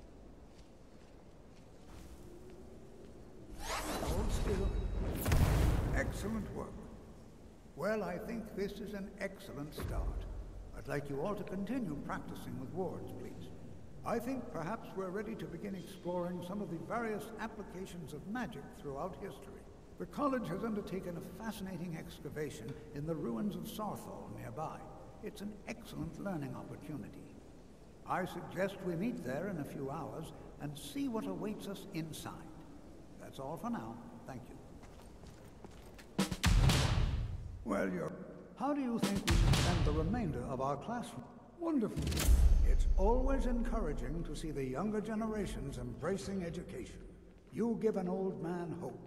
S15: Hold still. Excellent work. Well, I think this is an excellent start. I'd like you all to continue practicing with wards, please. I think perhaps we're ready to begin exploring some of the various applications of magic throughout history. The college has undertaken a fascinating excavation in the ruins of Sarthal nearby. It's an excellent learning opportunity. I suggest we meet there in a few hours and see what awaits us inside. That's all for now. Thank you. Well, how do you think we should spend the remainder of our classroom? Wonderful. It's always encouraging to see the younger generations embracing education. You give an old man hope.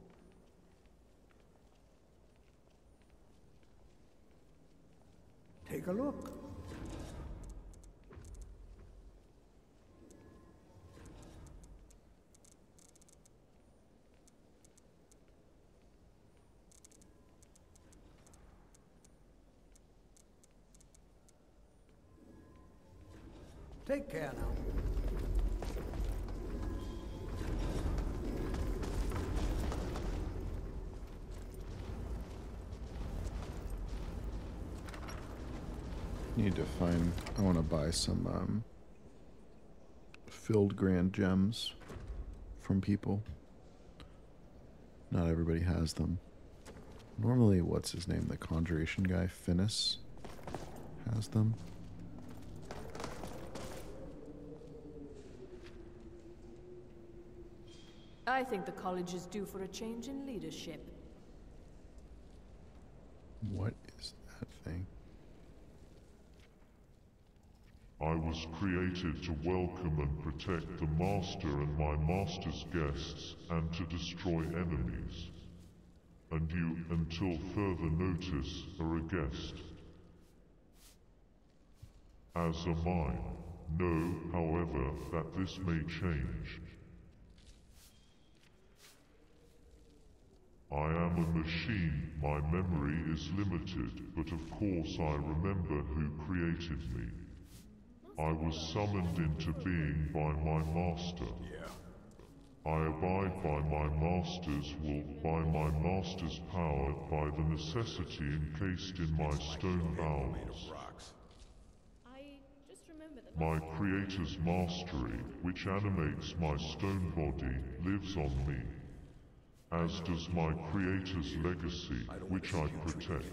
S15: Take a look. Take care now.
S1: Need to find. I want to buy some filled grand gems from people. Not everybody has them. Normally, what's his name? The conjuration guy, Finis, has them.
S8: I think the college is due for a change in leadership.
S1: What is that thing?
S18: I was created to welcome and protect the Master and my Master's guests, and to destroy enemies. And you, until further notice, are a guest. As am I. Know, however, that this may change. I am a machine, my memory is limited, but of course I remember who created me. I was summoned into being by my master. I abide by my master's will, by my master's power, by the necessity encased in my stone bowels. My creator's mastery, which animates my stone body, lives on me. As does my creator's legacy, which I protect.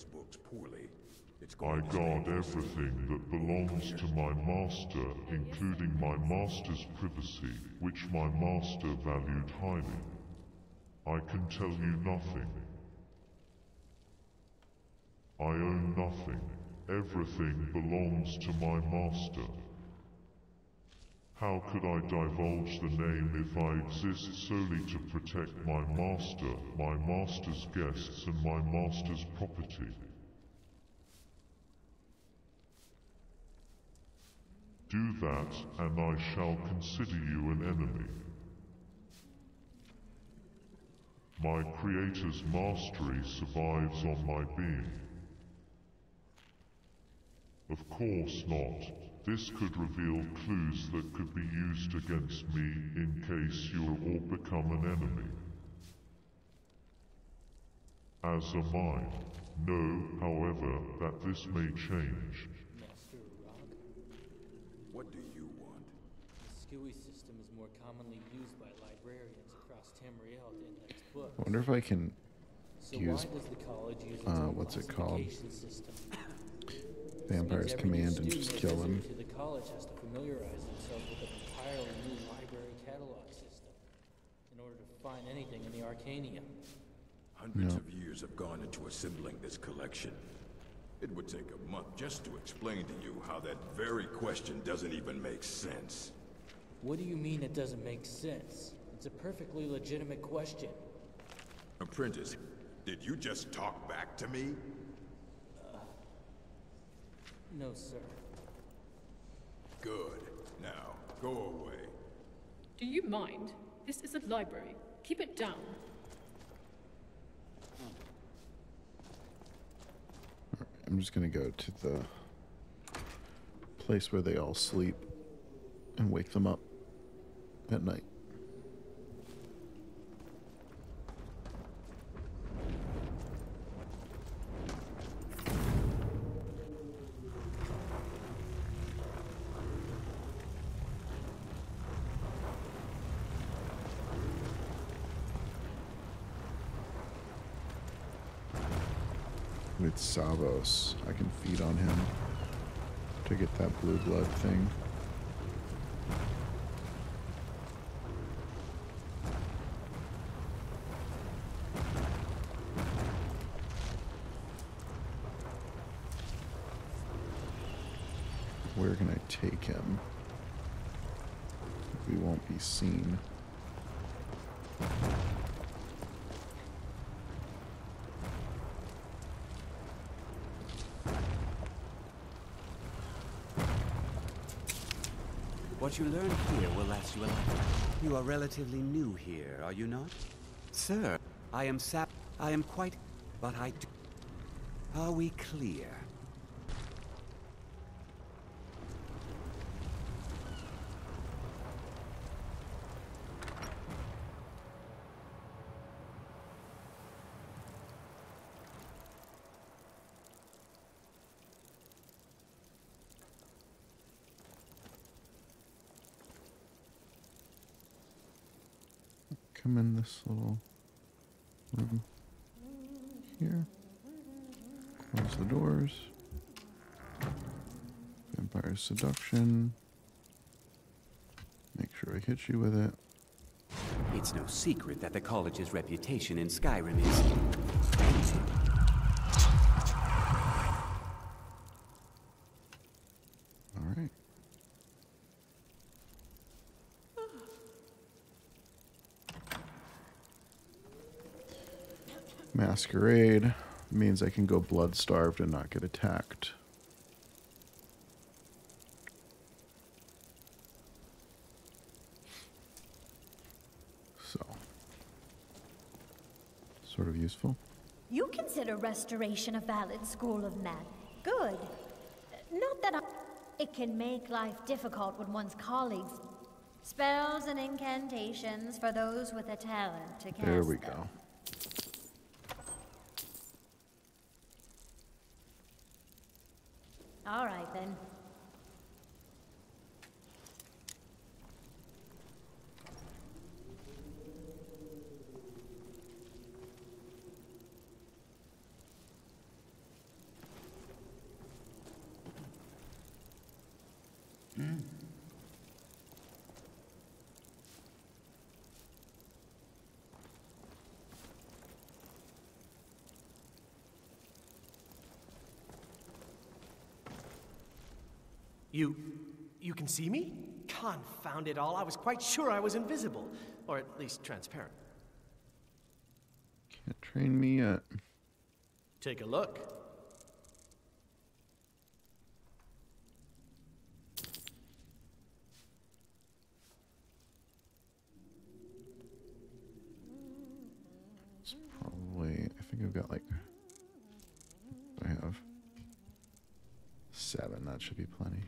S18: I guard everything that belongs to my master, including my master's privacy, which my master valued highly. I can tell you nothing. I own nothing. Everything belongs to my master. How could I divulge the name if I exist solely to protect my master's guests, and my master's property? Do that, and I shall consider you an enemy. My creator's mastery survives on my being. Of course not. This could reveal clues that could be used against me in case you'll all become an enemy. As am I. Know, however, that this may change.
S19: Master Rock?
S3: What do you want?
S19: The SCUI system is more commonly used by librarians across Tamriel to index books.
S1: I wonder if I can
S19: So
S1: use,
S19: why does the college use its
S1: what's it called?
S19: classification system?
S1: Vampire's command and just kill him.
S19: To the college has to familiarize themselves with an entirely new library catalog system in order to find anything in the Arcanium.
S3: Hundreds of years have gone into assembling this collection. It would take a month just to explain to you how that very question doesn't even make sense.
S19: What do you mean it doesn't make sense? It's a perfectly legitimate question.
S3: Apprentice, did you just talk back to me?
S19: No, sir.
S3: Good. Now, go away.
S20: Do you mind? This is a library. Keep it down.
S1: I'm just gonna go to the place where they all sleep and wake them up at night. With Savos, I can feed on him to get that blue blood thing. Where can I take him? We won't be seen.
S21: What you learn here will last you a lifetime. You are relatively new here, are you not? Sir, I am quite... but I do... Are we clear?
S1: Come in this little room here. Close the doors. Vampire seduction. Make sure I hit you with it.
S21: It's no secret that the college's reputation in Skyrim is...
S1: Alright. Masquerade means I can go blood-starved and not get attacked. So, sort of useful.
S11: You consider restoration a valid school of magic. Good. Not that it can make life difficult when one's colleagues... Spells and incantations for those with a talent to cast
S1: There we
S11: them.
S1: go.
S11: All right, then.
S10: You can see me? Confound it all, I was quite sure I was invisible. Or at least transparent.
S1: Can't train me yet.
S10: Take a look.
S1: It's probably, I think I've got like, I have 7, that should be plenty.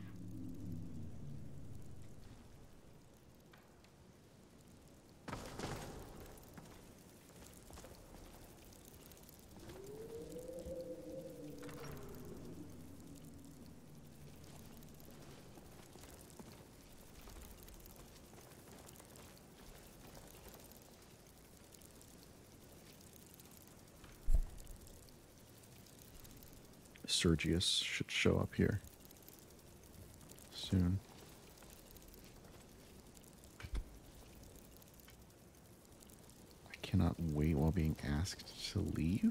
S1: Sergius should show up here soon. I cannot wait while being asked to leave.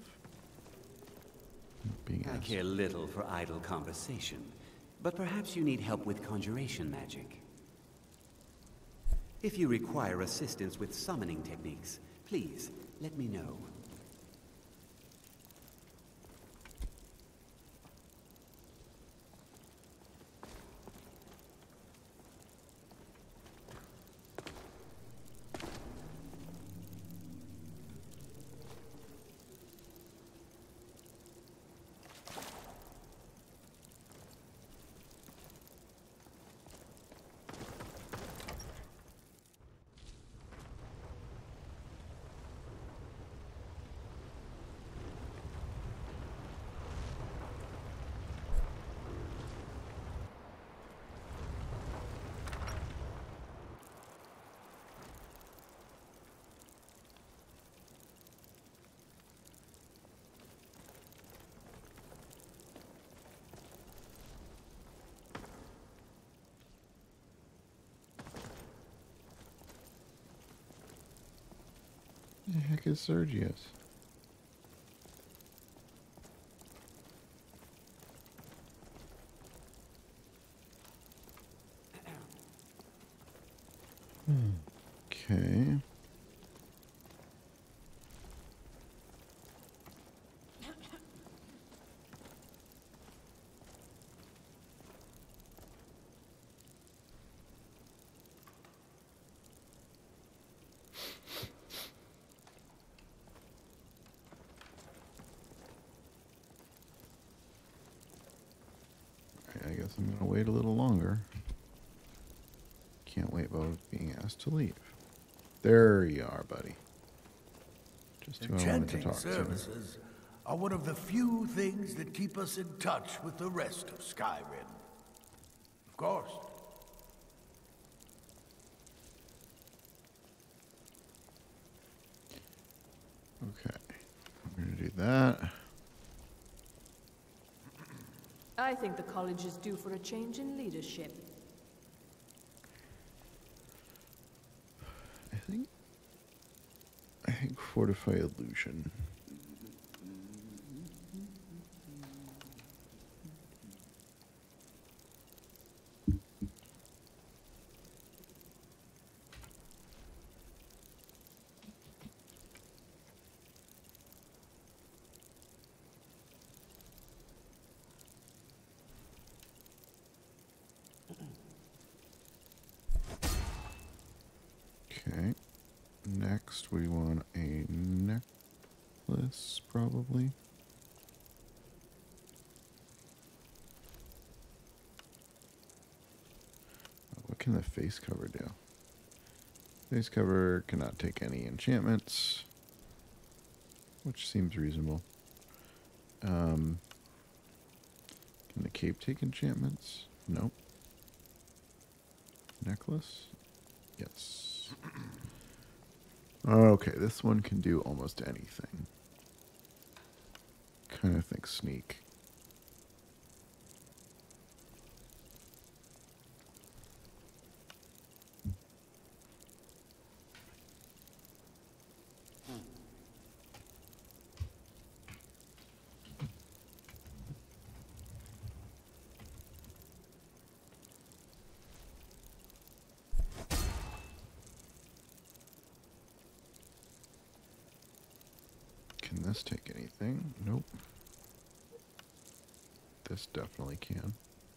S21: I care little for idle conversation, but perhaps you need help with conjuration magic. If you require assistance with summoning techniques, please let me know.
S1: Who the heck is Sergius? Okay. I guess I'm gonna wait a little longer. Can't wait while being asked to leave. There you are, buddy. Just who I wanted to
S2: Enchanting
S1: talk to.
S2: services are one of the few things that keep us in touch with the rest of Skyrim. Of course.
S1: Okay. I'm gonna do that.
S8: I think the college is due for a change in leadership.
S1: I think fortify illusion. Okay. Next, we want a necklace, probably. What can the face cover do? Face cover cannot take any enchantments, which seems reasonable. Can the cape take enchantments? Nope. Necklace? Yes. Okay, this one can do almost anything. Kind of think sneak. Can this take anything? Nope. This definitely can.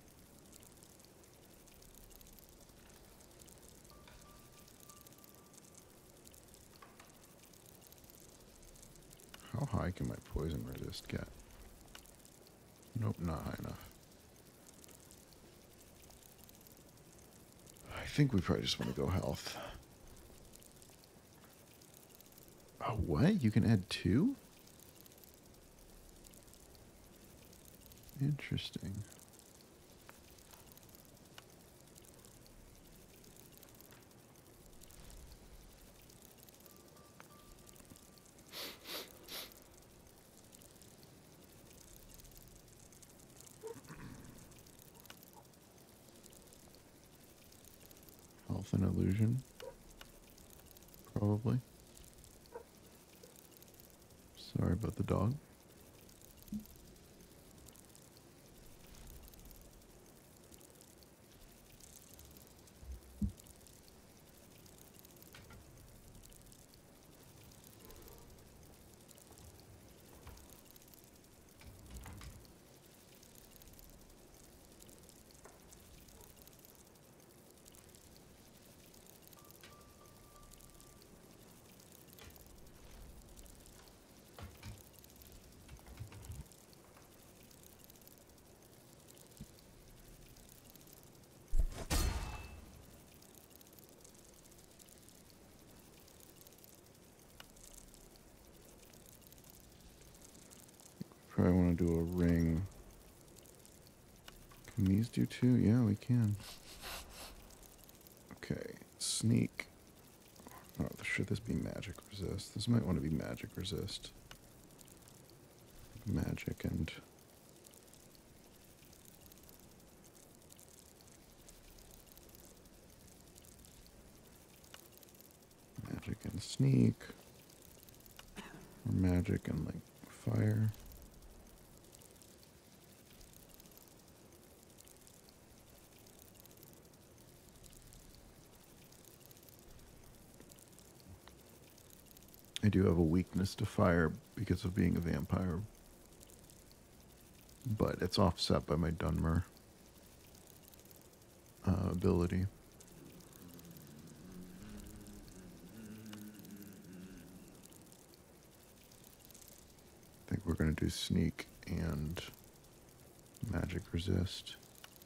S1: How high can my poison resist get? Nope, not high enough. I think we probably just want to go health. Oh, what? You can add 2? Interesting. Health and illusion. Probably. Sorry about the dog. Probably want to do a ring. Can these do 2? Yeah, we can. Okay, sneak. Oh, should this be magic resist? This might want to be magic resist. Magic and... Magic and sneak. Or magic and, like, fire. I do have a weakness to fire because of being a vampire, but it's offset by my Dunmer ability. I think we're going to do sneak and magic resist.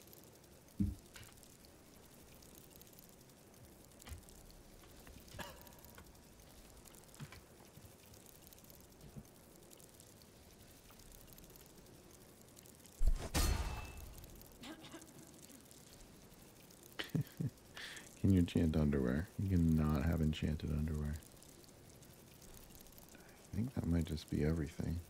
S1: Can you enchant underwear? You cannot have enchanted underwear. I think that might just be everything.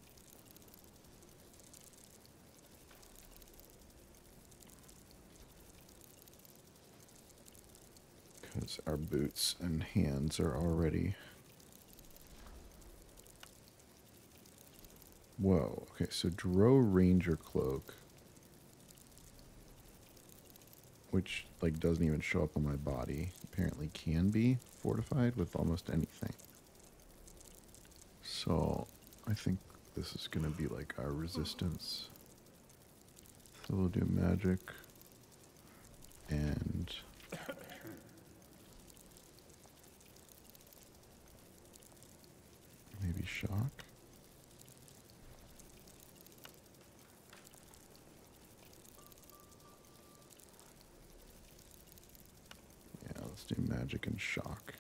S1: Because our boots and hands are already... Whoa, okay, so Drow Ranger Cloak, which like doesn't even show up on my body, apparently can be fortified with almost anything. So I think this is going to be like our resistance. So we'll do magic and maybe shock. Yeah, let's do magic and shock.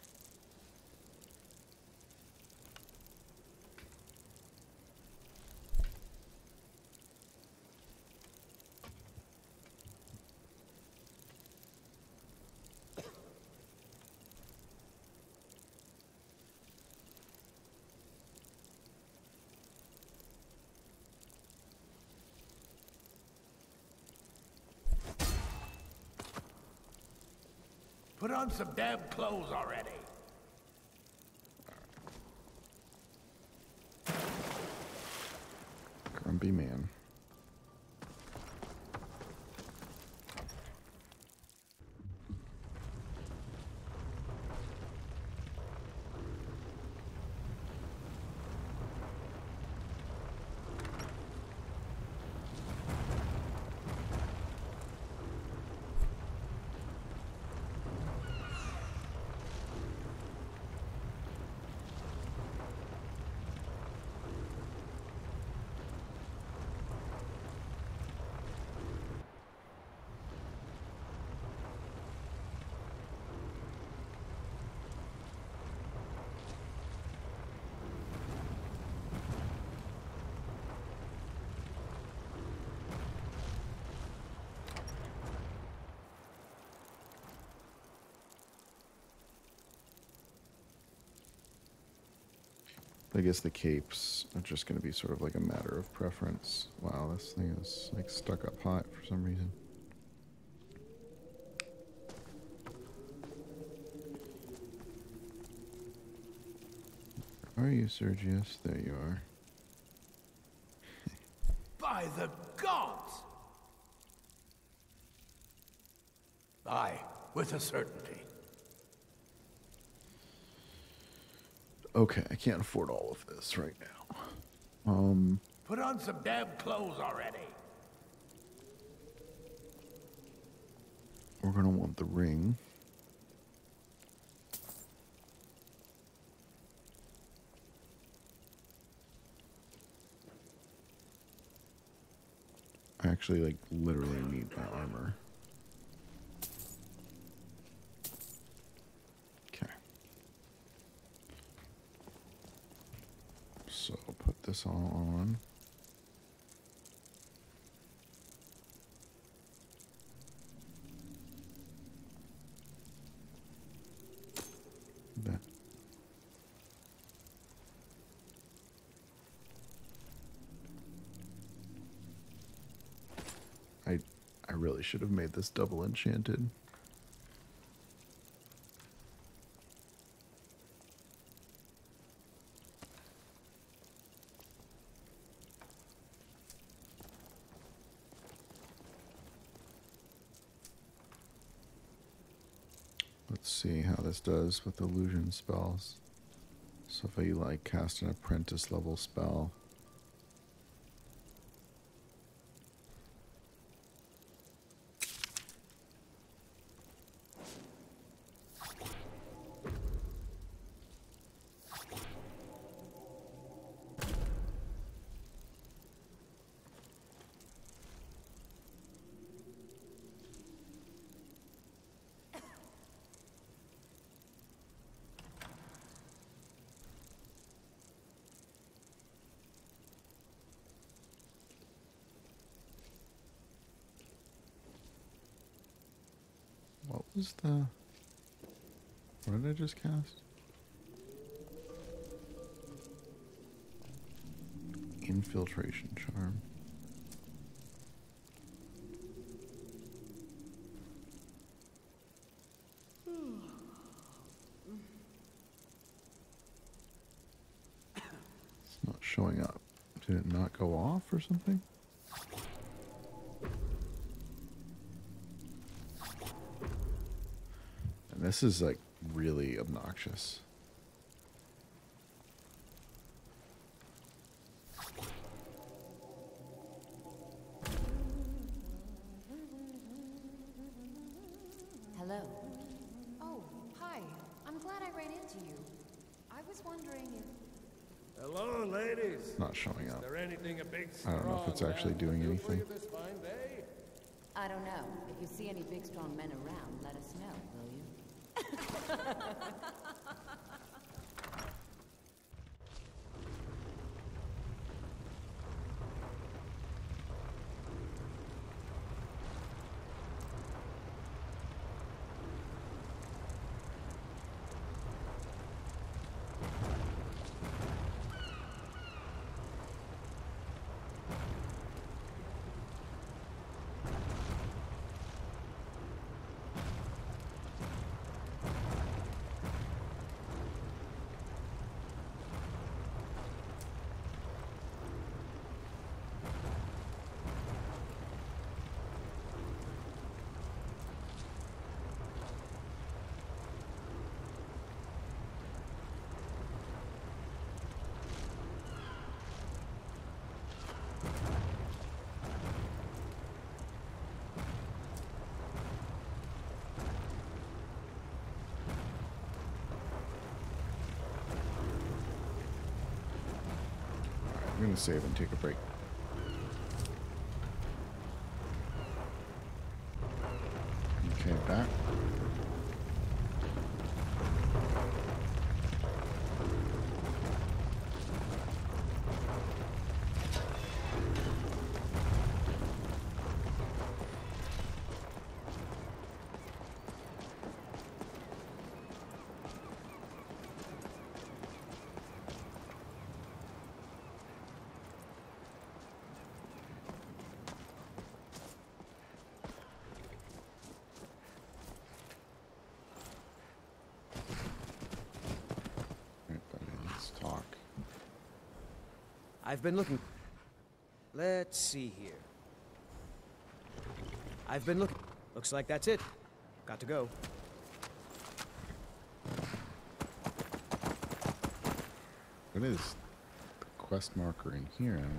S2: Put on some damn clothes already.
S1: Grumpy man. I guess the capes are just going to be sort of like a matter of preference. Wow, this thing is like stuck up hot for some reason. Where are you, Sergius? There you are.
S2: By the gods! Aye, with a certainty.
S1: Okay, I can't afford all of this right now.
S2: Put on some damn clothes already.
S1: We're gonna want the ring. I actually, like, literally need my armor. Okay. So, put this all on. That. I really should have made this double enchanted. Let's see how this does with illusion spells. So if I like cast an apprentice level spell, what was the... What did I just cast? Infiltration charm. It's not showing up. Did it not go off or something? And this is like really obnoxious.
S6: Hello. Oh, hi. I'm glad I ran into you. I was wondering if...
S2: Hello, ladies.
S1: It's not showing up.
S2: Is there anything a big
S1: I don't know if it's actually doing anything.
S2: this fine day?
S12: I don't know. If you see any big strong men around, let us know, will you?
S1: I'm gonna save and take a break. Okay, back.
S17: I've been looking... Let's see here. I've been looking... Looks like that's it. Got to go.
S1: What is the quest marker in here, I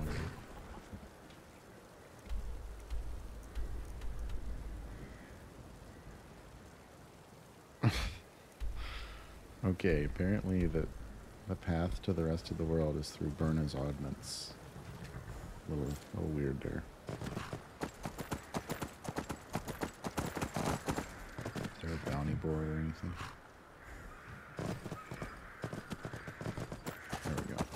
S1: wonder? Okay, apparently the path to the rest of the world is through Burna's oddments. A little weird there. Is there a bounty board or anything? There we go.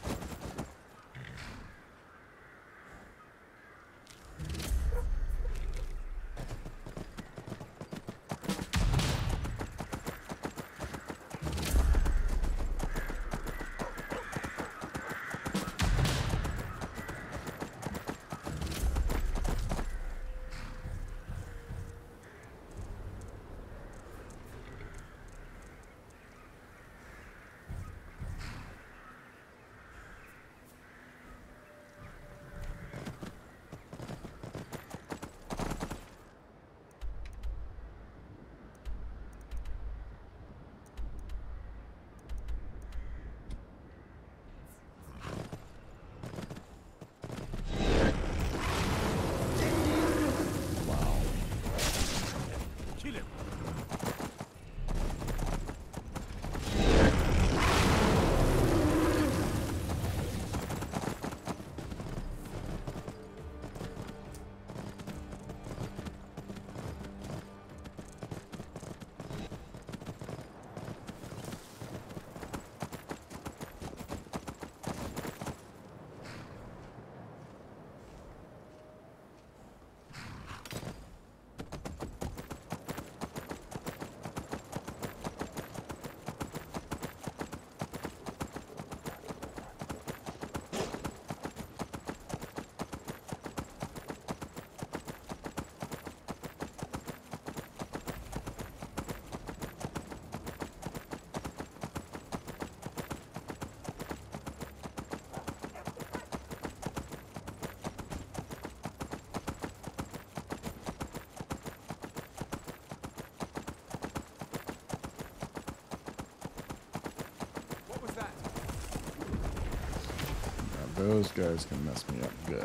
S1: Those guys can mess me up good.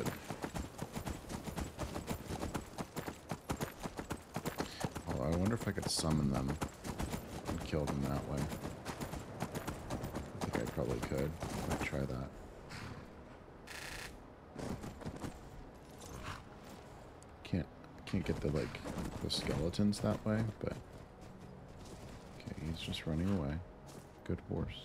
S1: Well, I wonder if I could summon them and kill them that way. I think I probably could. I might try that. Can't get the skeletons that way, but okay, he's just running away. Good horse.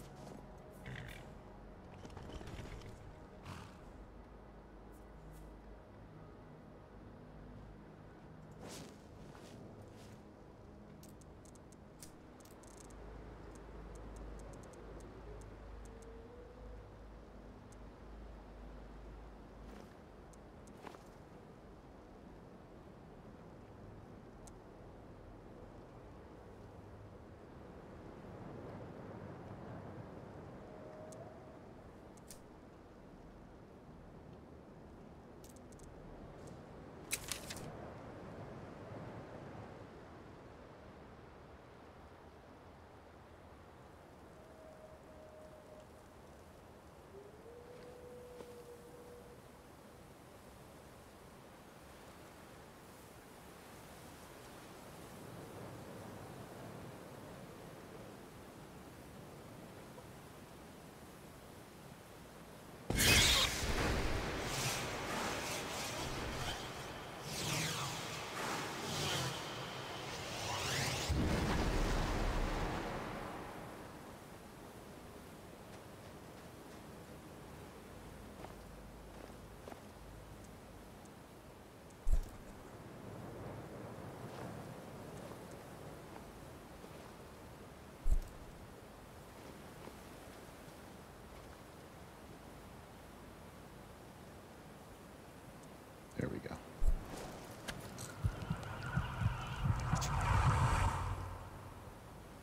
S1: There we go.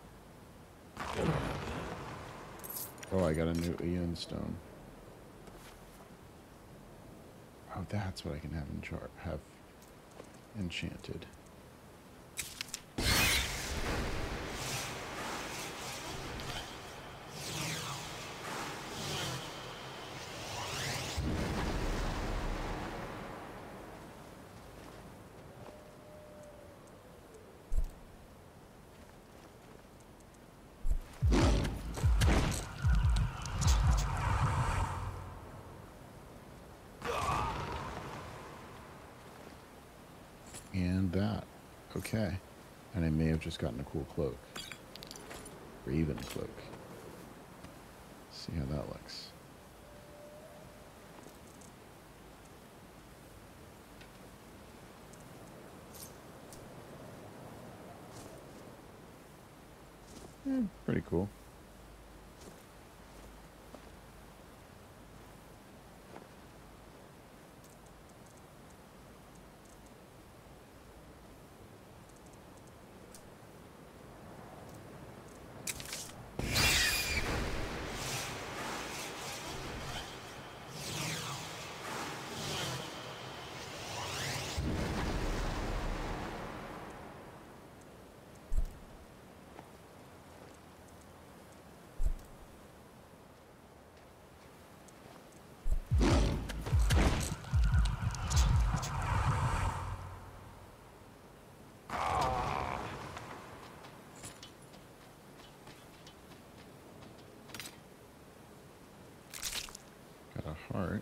S1: Oh, I got a new Aeon stone. that's what I can have have enchanted. And that. Okay. And I may have just gotten a cool cloak. Or even a cloak. See how that looks. Pretty cool. Heart.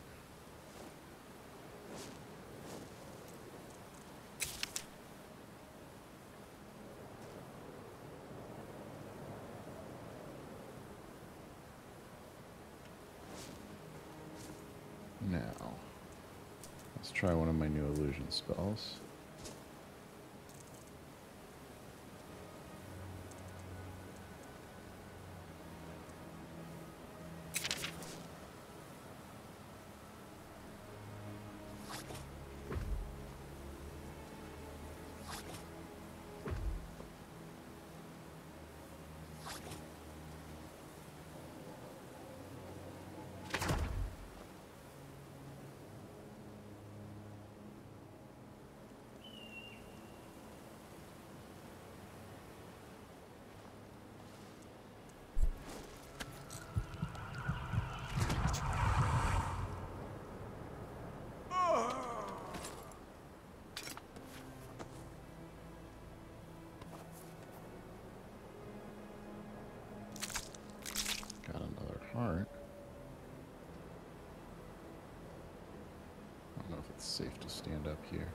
S1: Now, let's try one of my new illusion spells. Heart. I don't know if it's safe to stand up here.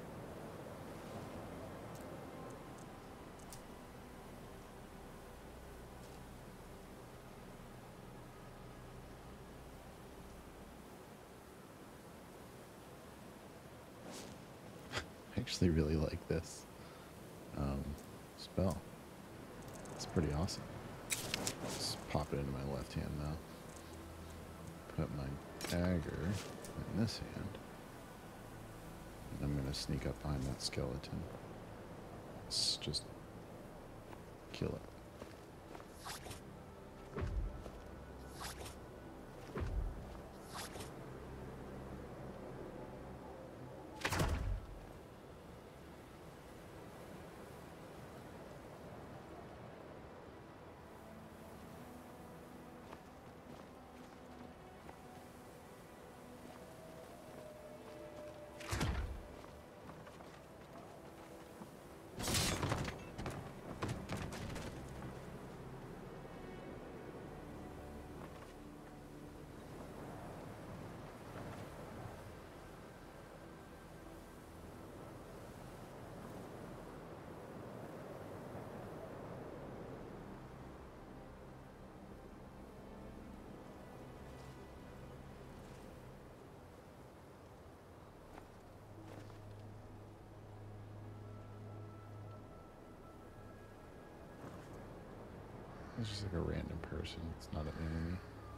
S1: I actually really like this spell. It's pretty awesome. Just pop it into my left hand now. Put my dagger in this hand. And I'm going to sneak up behind that skeleton. Let's just kill it. It's just like a random person. It's not an enemy.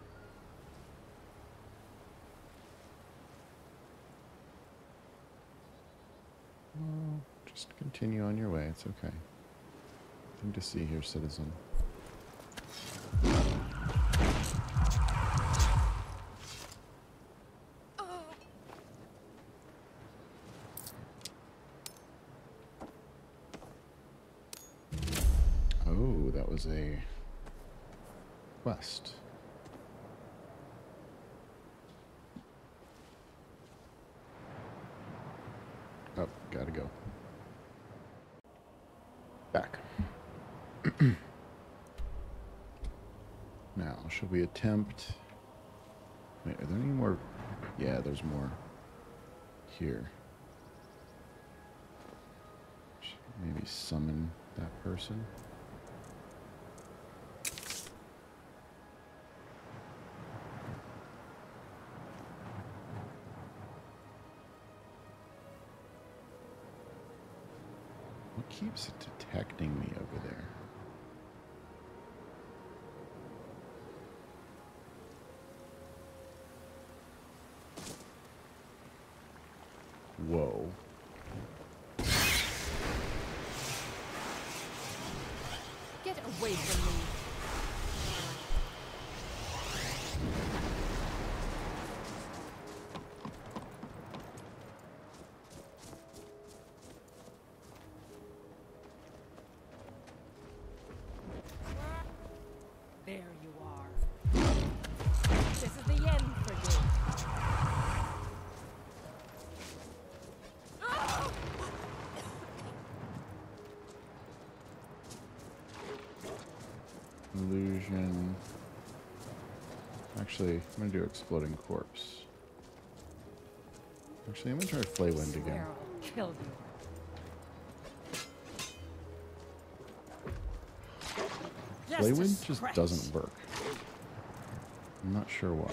S1: Well, just continue on your way. It's okay. Nothing to see here, citizen. that was a quest. Oh, gotta go. Back. Now, should we attempt... Wait, are there any more? Yeah, there's more here. Maybe summon that person. What keeps detecting me over there? Whoa.
S8: Get away from me. There you are. This is the end for you.
S1: Illusion. Actually, I'm gonna do exploding corpse. Actually, I'm gonna try Flaywind again.
S8: Killed you.
S1: Flaywind just doesn't work. I'm not sure why.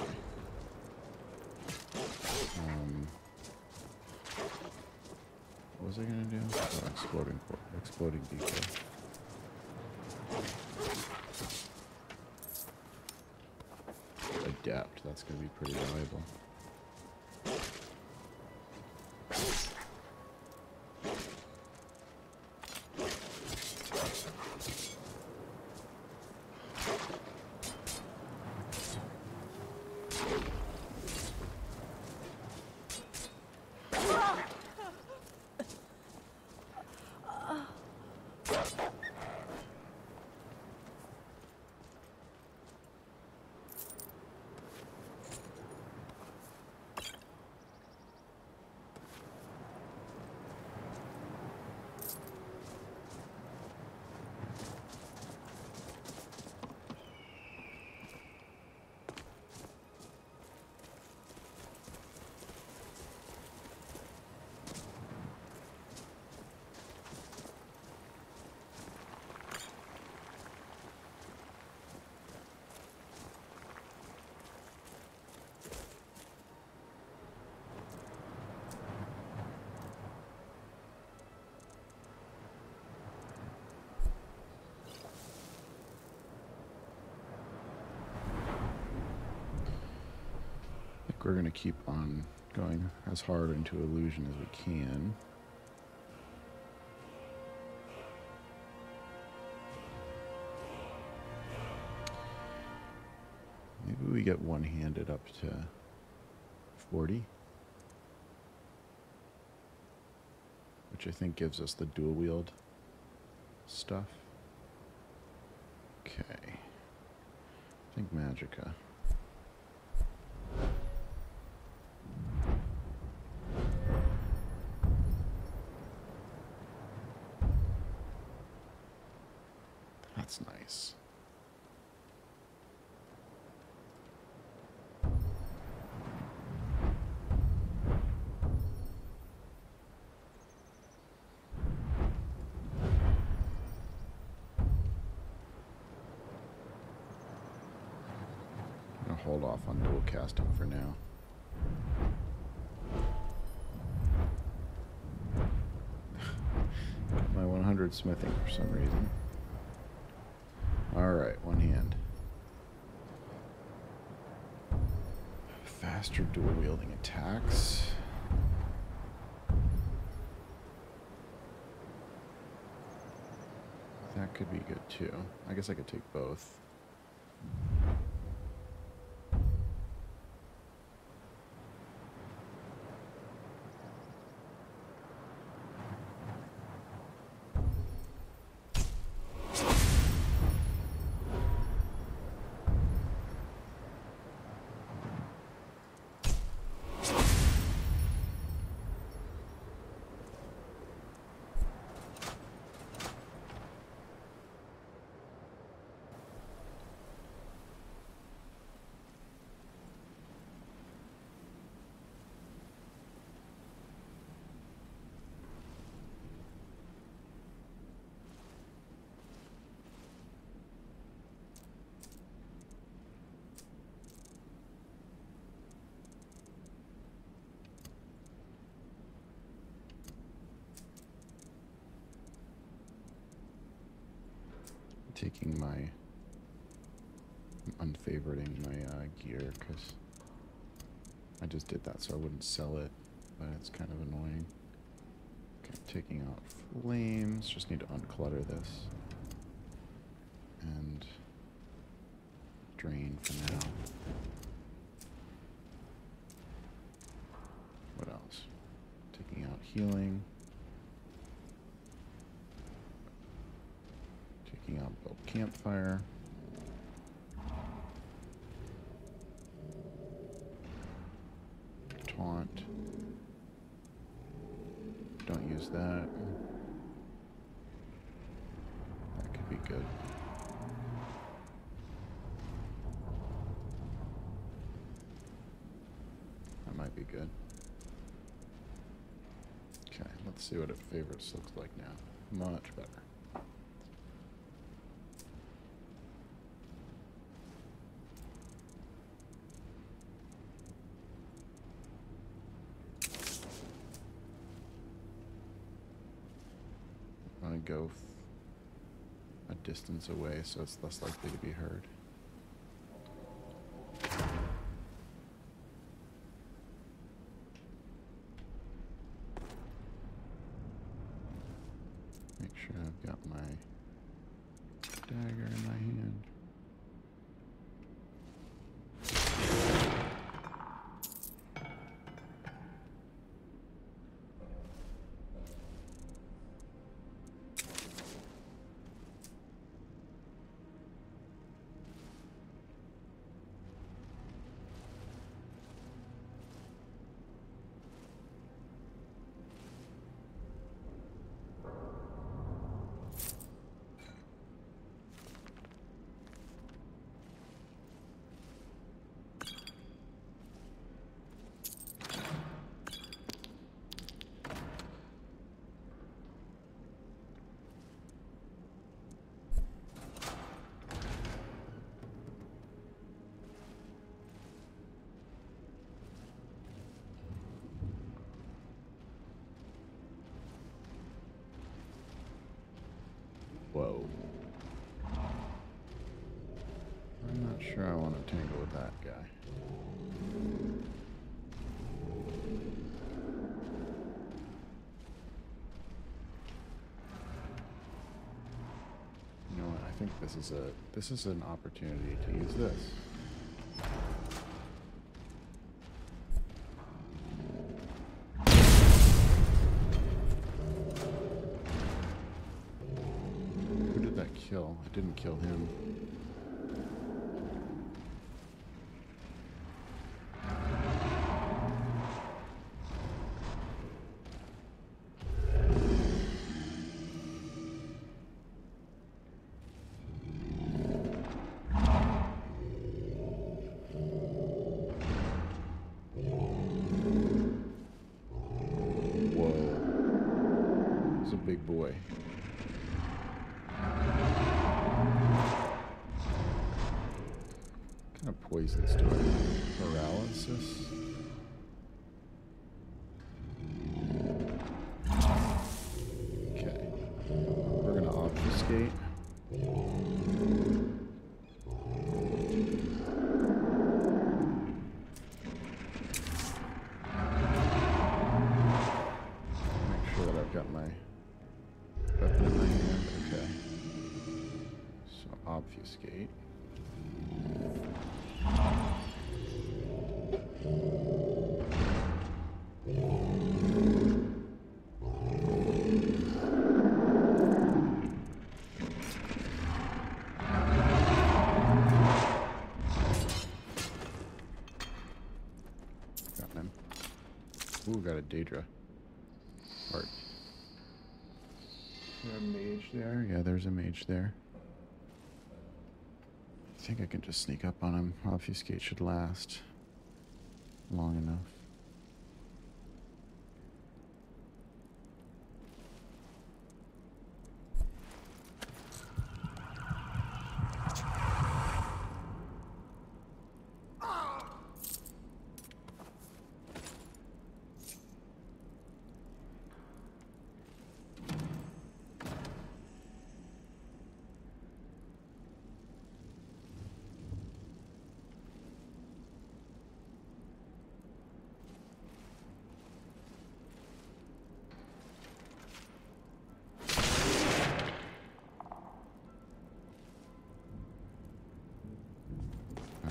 S1: What was I gonna do? Oh, exploding decoy. Adept, that's going to be pretty valuable. We're going to keep on going as hard into illusion as we can. Maybe we get one-handed up to 40. Which I think gives us the dual wield stuff. Okay. I think Magicka. That's nice. I'm gonna hold off on dual casting for now. Got my 100 smithing for some reason. Alright, one hand. Faster dual wielding attacks. That could be good too. I guess I could take both. taking my... I'm unfavoriting my gear, because I just did that so I wouldn't sell it, but it's kind of annoying. Okay, taking out flames. Just need to unclutter this. And drain for now. What else? Taking out healing. Taking out build campfire. Taunt. Don't use that. That could be good. That might be good. Okay, let's see what it favorites looks like now. Much better. I'm gonna go a distance away so it's less likely to be heard. Make sure I've got my dagger in my hand. Whoa. I'm not sure I want to tangle with that guy. You know what? I think this is an opportunity to use this. Kill. I didn't kill him. Whoa. He's a big boy. What kind of poisons do I have? Paralysis? Okay. We're gonna obfuscate. Make sure that I've got my weapon in my hand. Okay. So obfuscate. Got him. Ooh, got a Daedra heart. Is there a mage there? Yeah, there's a mage there. I think I can just sneak up on him. Obfuscate should last long enough.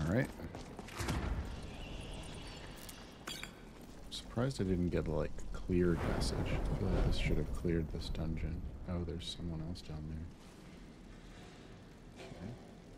S1: Alright. Surprised I didn't get a, like, cleared message. I feel like this should have cleared this dungeon. Oh, there's someone else down there. Okay.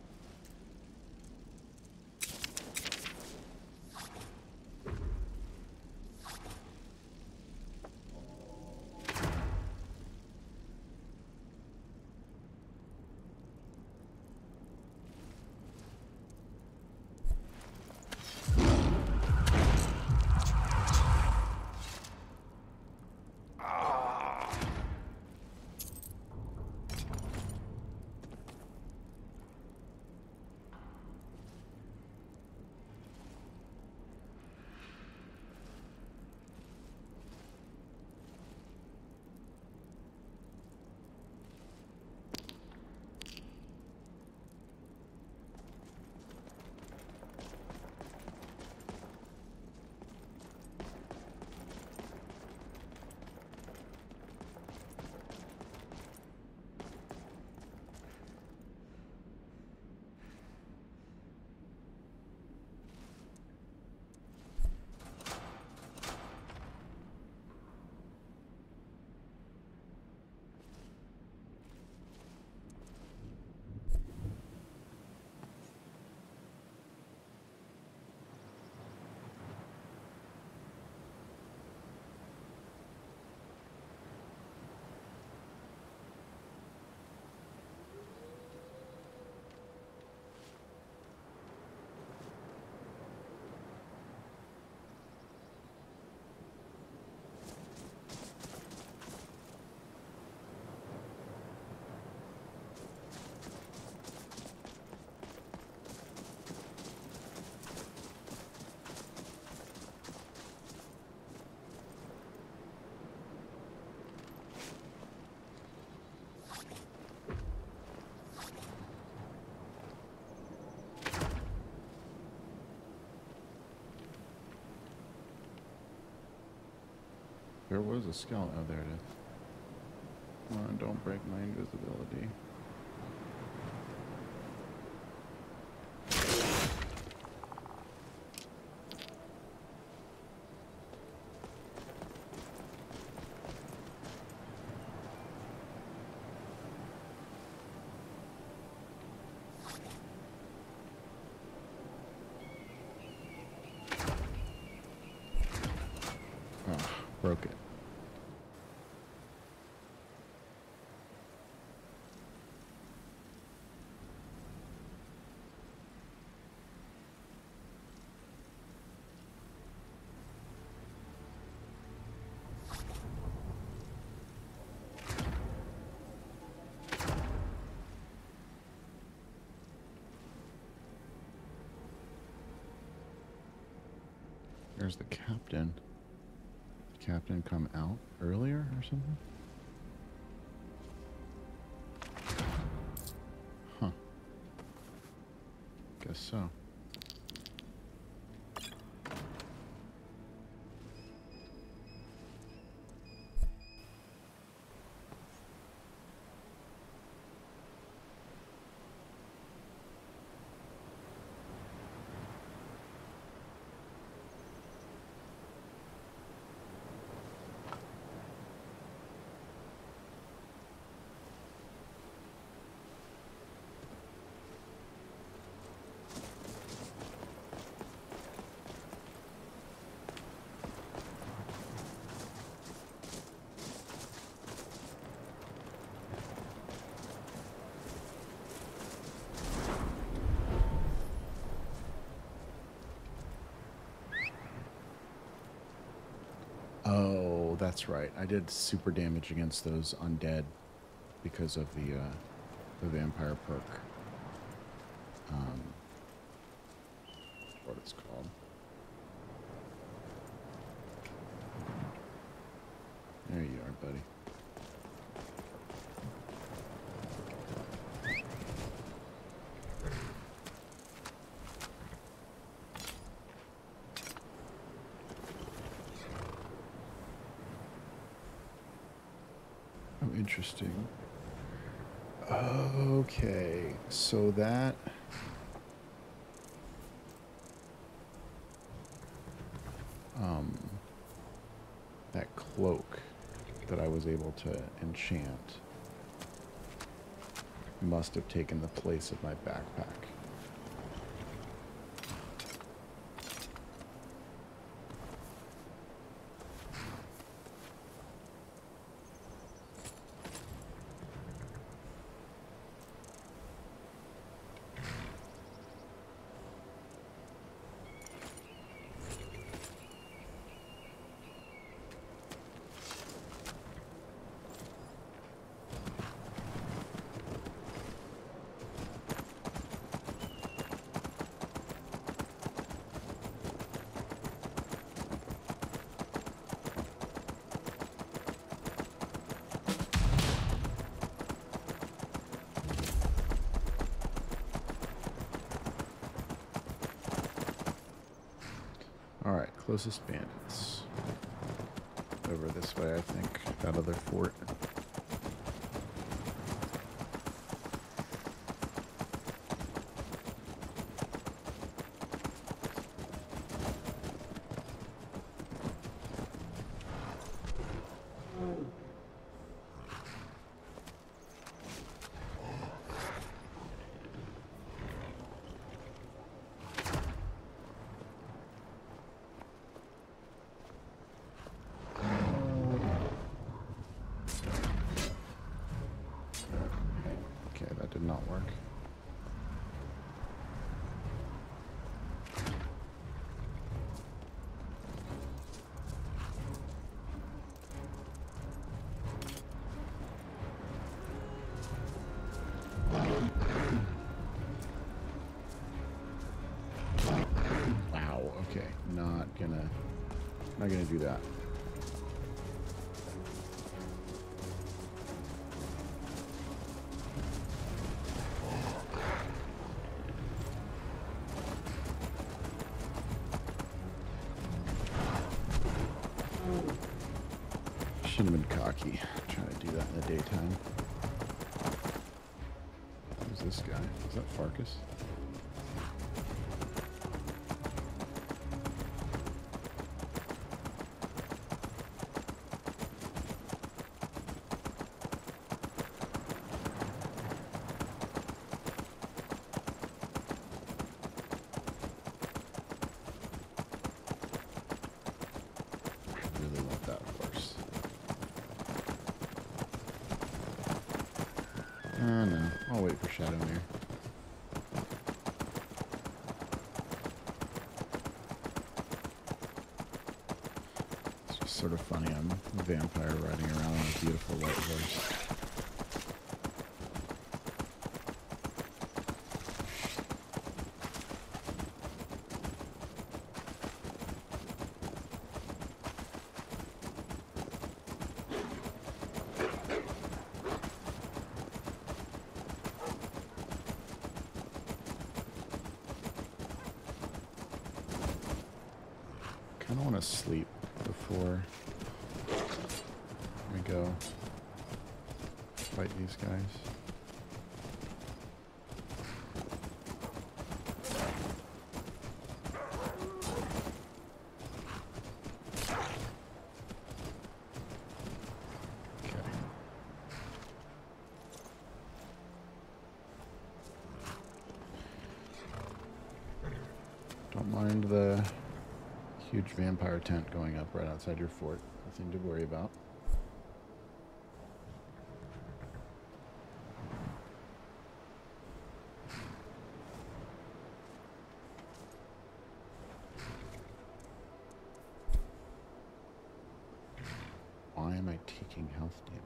S1: There was a skeleton. Oh, there it is. Come on, don't break my invisibility. Oh, broke it. There's the captain. Did the captain come out earlier or something? Huh. Guess so. Oh, that's right. I did super damage against those undead because of the vampire perk. What it's called. There you are, buddy. Oh, interesting. Okay, so that... that cloak that I was able to enchant must have taken the place of my backpack. Alright, closest bandits. Over this way, I think. That other fort. Did not work. Wow, okay. Not gonna do that. Shouldn't have been cocky. Trying to do that in the daytime. Who's this guy? Is that Farkas? No, I'll wait for Shadowmere. It's just sort of funny, I'm a vampire riding around on a beautiful white horse. I don't want to sleep before we go fight these guys. Don't mind the huge vampire tent going up right outside your fort. Nothing to worry about. Why am I taking health damage?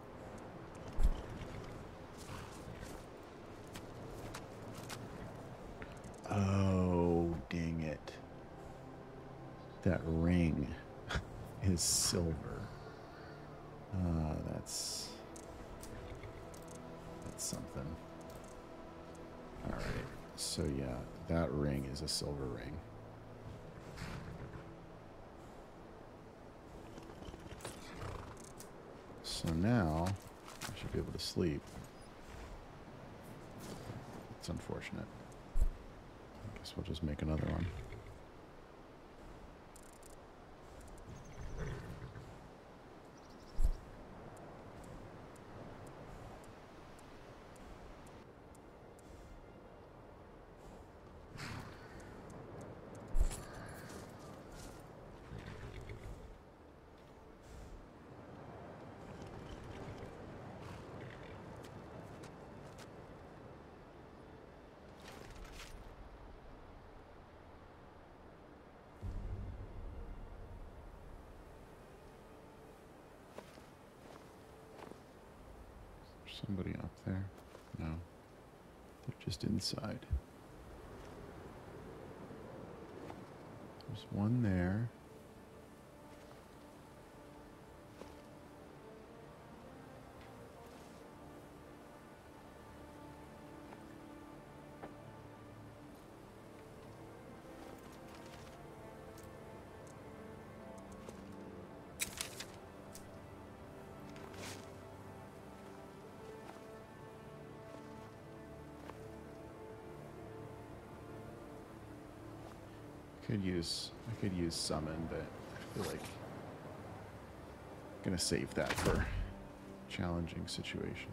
S1: Oh, dang it. That ring is silver. That's something. Alright, so yeah, that ring is a silver ring. So now, I should be able to sleep. It's unfortunate. I guess we'll just make another one. Somebody up there? No. They're just inside. There's one there. I could use summon, but I feel like I'm gonna save that for challenging situations.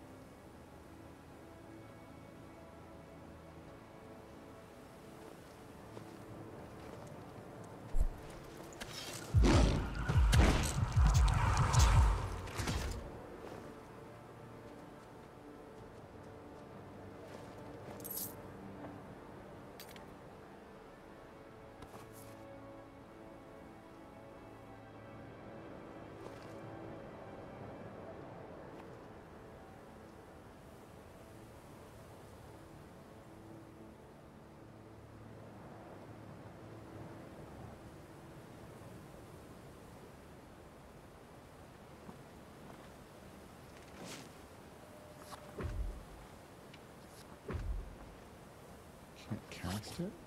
S1: Can't cast it?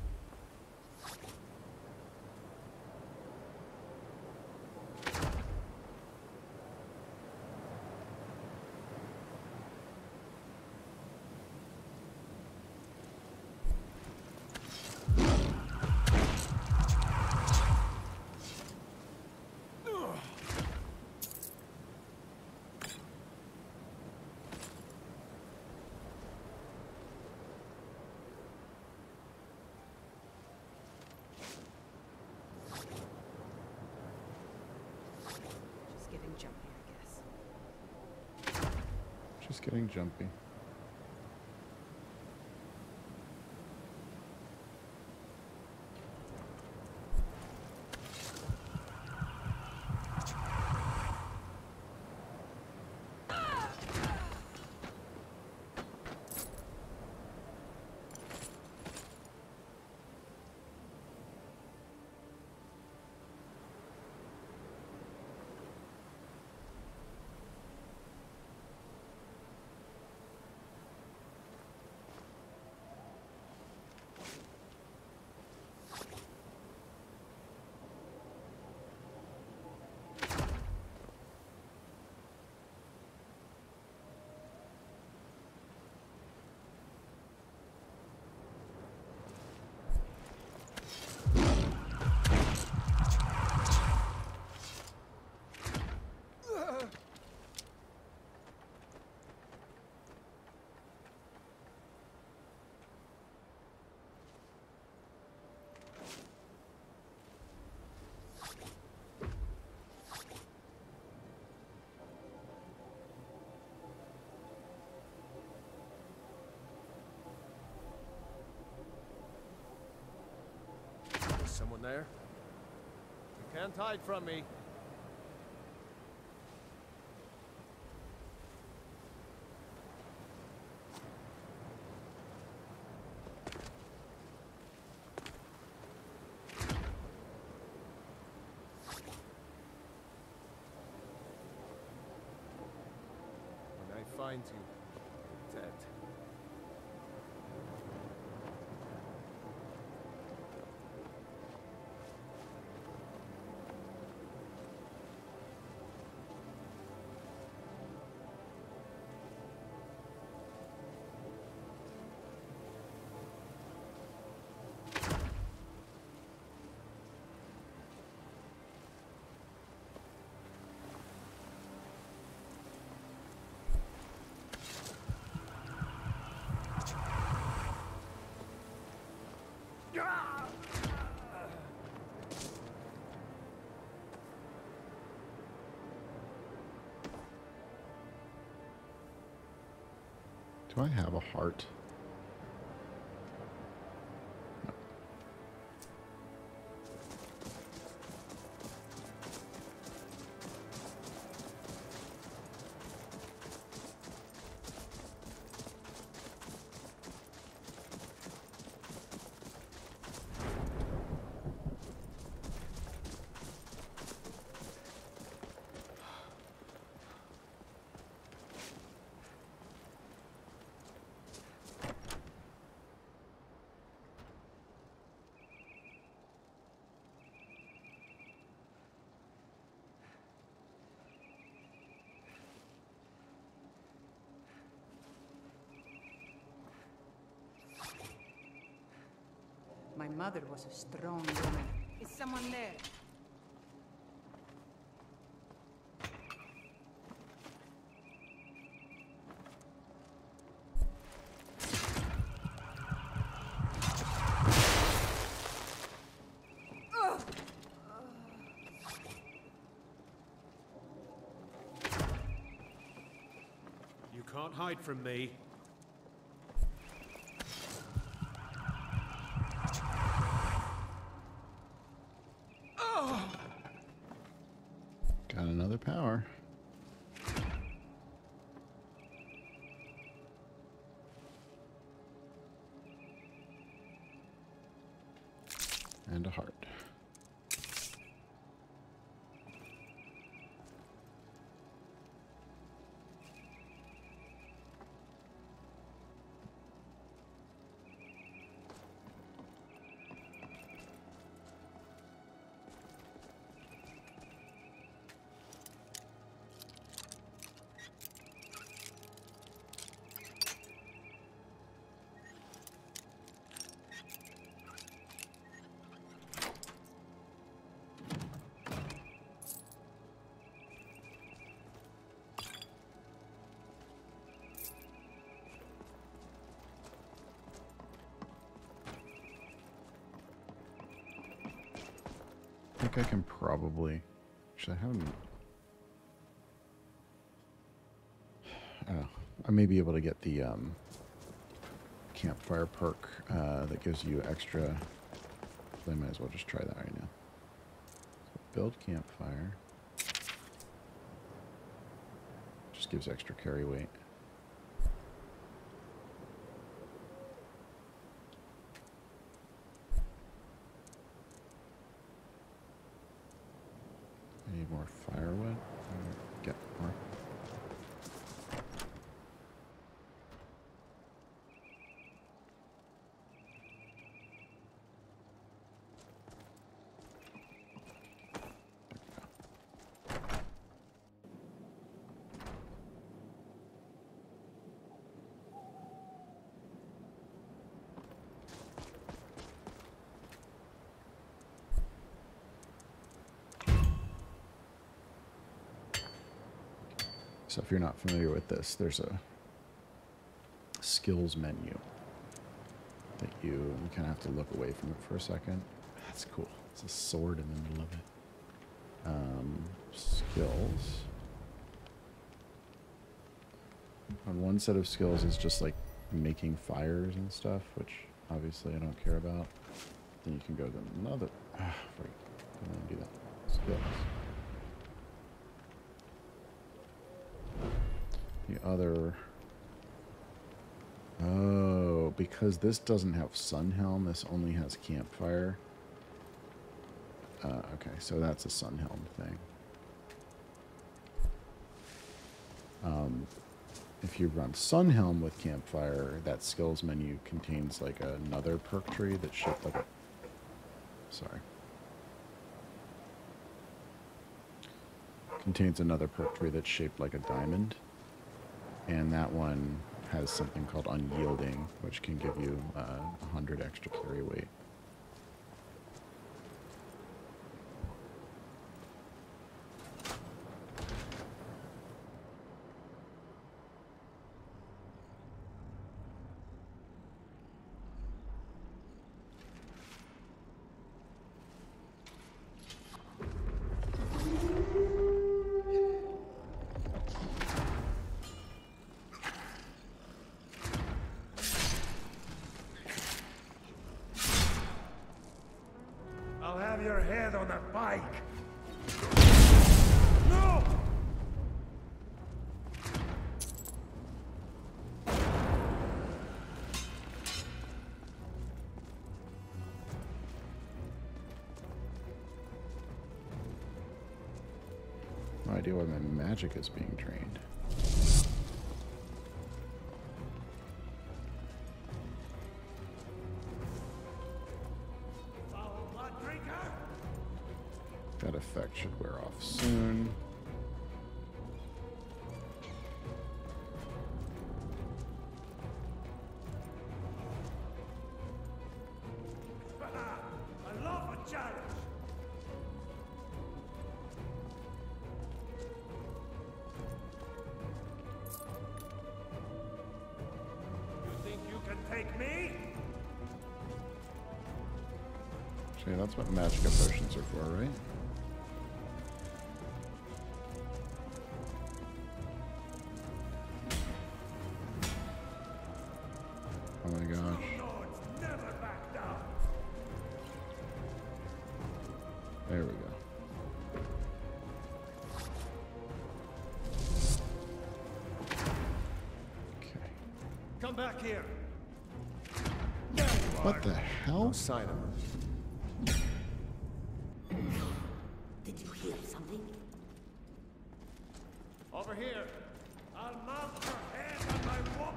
S1: Just getting jumpy.
S10: Someone there? You can't hide from me. When I find you, dead.
S1: Do I have a heart?
S7: My mother was a strong woman. Is someone there?
S10: You can't hide from me.
S1: Got another power. And a heart. I think I can probably... Actually, I haven't... Oh, I may be able to get the campfire perk that gives you extra... I might as well just try that right now. So build campfire. Just gives extra carry weight. I need more firewood. Get more. So if you're not familiar with this, there's a skills menu that you kind of have to look away from it for a second. That's cool. It's a sword in the middle of it. Skills. On one set of skills is just like making fires and stuff, which obviously I don't care about. Then you can go to another. Freak. I don't want to do that. Skills. The other... Oh, because this doesn't have Sunhelm, this only has Campfire. Okay, so that's a Sunhelm thing. If you run Sunhelm with Campfire, that skills menu contains like another perk tree that's shaped like a... Sorry. Contains another perk tree that's shaped like a diamond. And that one has something called Unyielding, which can give you 100 extra carry weight.
S2: I'll have your head on a pike. No!
S1: No idea why my magic is being drained. That effect should wear off soon. Actually, that's what magic potions are for, right? Oh my gosh. There we go. Okay.
S2: Come back here.
S1: What the hell?
S2: No sign of her.
S11: Did you hear something?
S2: Over here. I'll mount your head on my wall.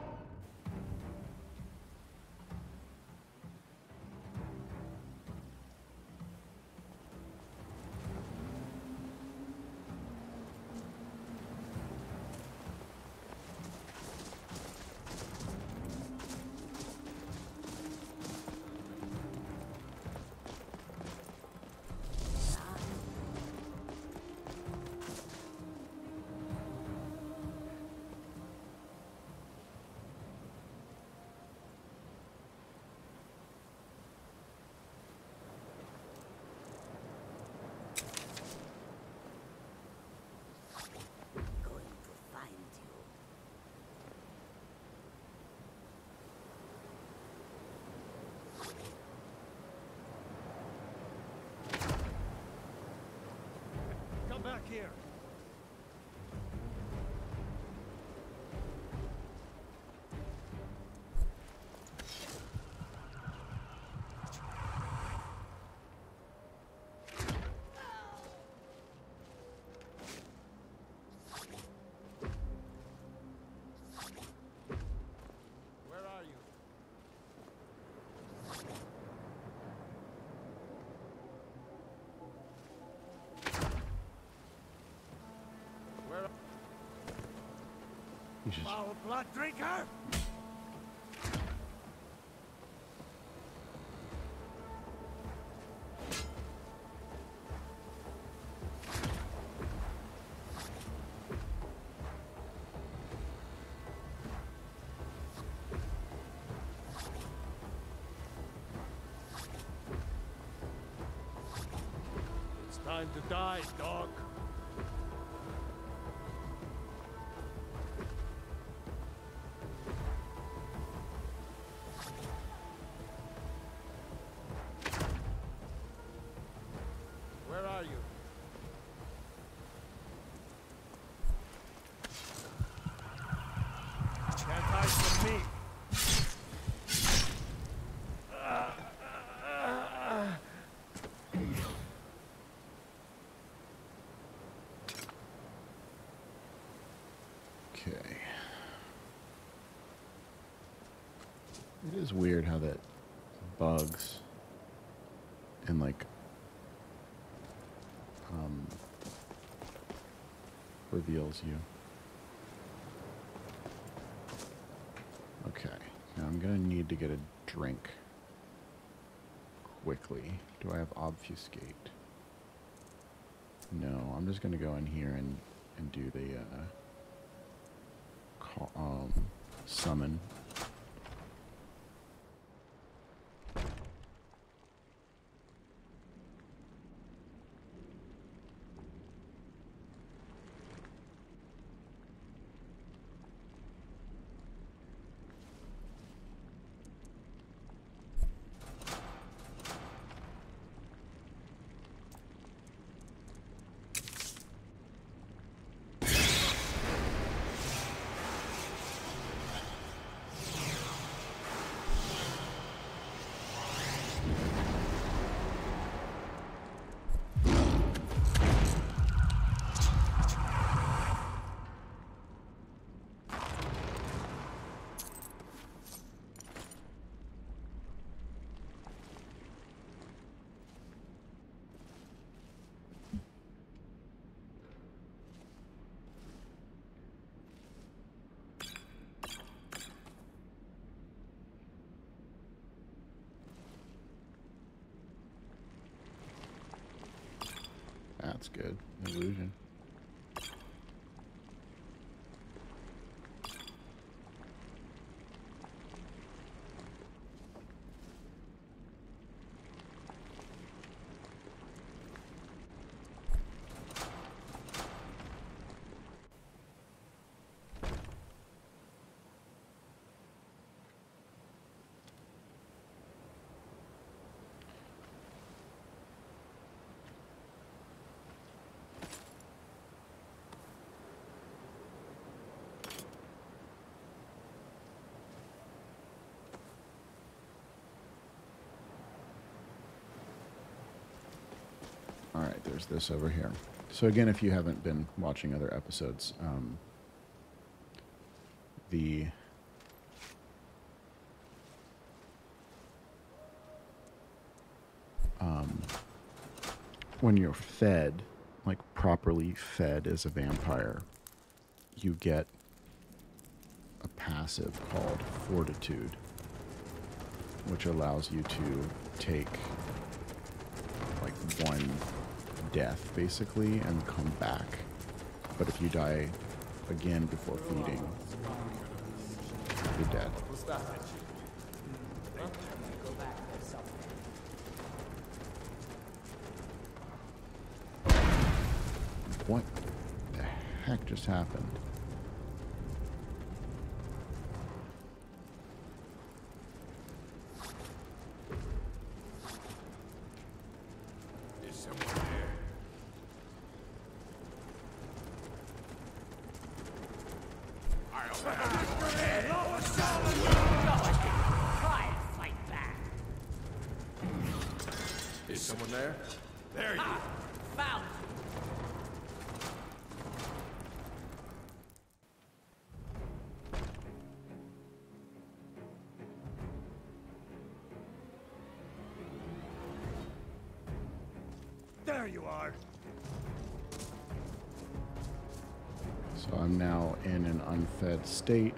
S2: Back here. Where are you?
S1: You just...
S2: Foul blood drinker! It's time to die, dog. Where are you? Can't hide from me.
S1: Okay. It is weird how that bugs and like reveals you. Okay, now I'm gonna need to get a drink quickly. Do I have obfuscate? No, I'm just gonna go in here and do the summon. That's good. Illusion. there's this over here. So again, if you haven't been watching other episodes, when you're fed, like properly fed as a vampire, you get a passive called Fortitude, which allows you to take like one death basically and come back. But if you die again before feeding, you're dead. What the heck just happened?
S3: Is someone there?
S2: Try and fight back.
S3: Is someone there? There you are.
S2: Found you. There you are.
S1: So I'm now in an unfed state,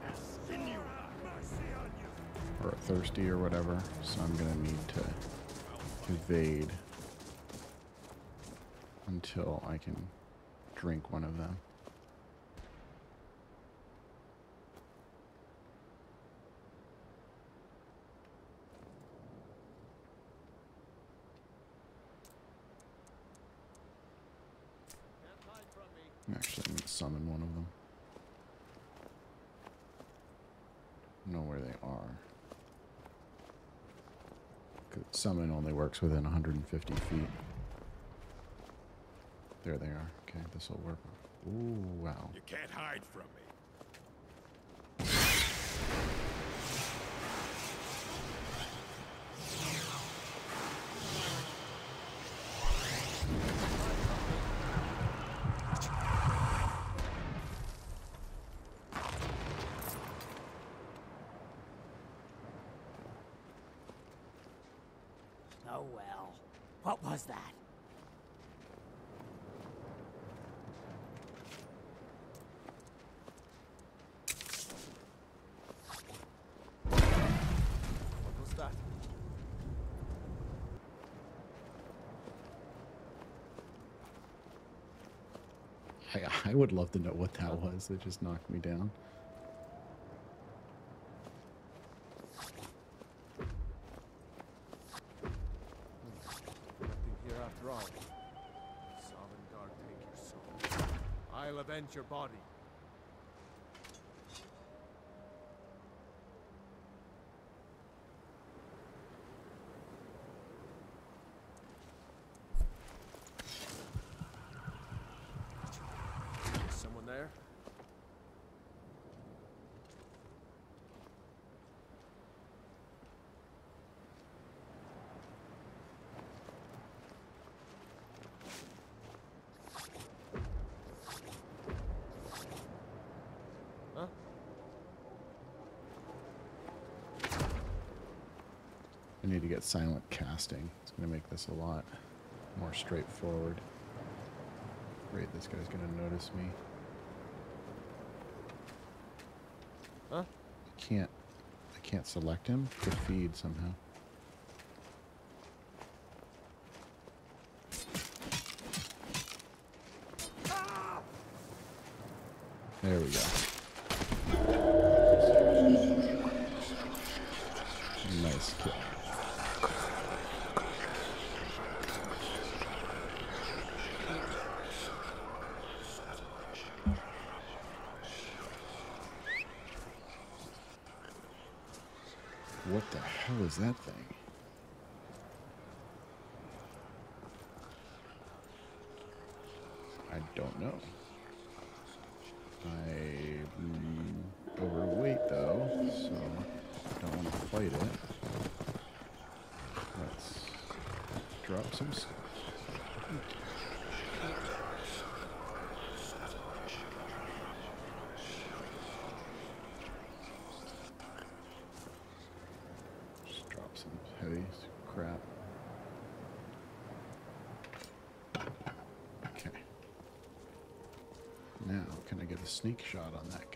S1: or thirsty or whatever, so I'm gonna need to evade until I can drink one of them. Actually, I'm going to summon one of them. Know where they are. 'Cause summon only works within 150 feet. There they are. Okay, this will work. Ooh, wow.
S3: You can't hide from me.
S2: Oh well. What was that? What was that?
S1: I would love to know what that was that just knocked me down.
S2: Here after all. Sovereign God, take your soul. I'll avenge your body. Is someone there? Huh?
S1: I need to get silent casting. It's going to make this a lot more straightforward. Great, this guy's going to notice me.
S2: Huh?
S1: I can't select him to feed somehow. There we go. Nice kill. What the hell is that thing? I don't know. I'm overweight though, so don't want to fight it. Let's drop some stuff. heavy crap. Okay. Now, can I get a sneak shot on that guy?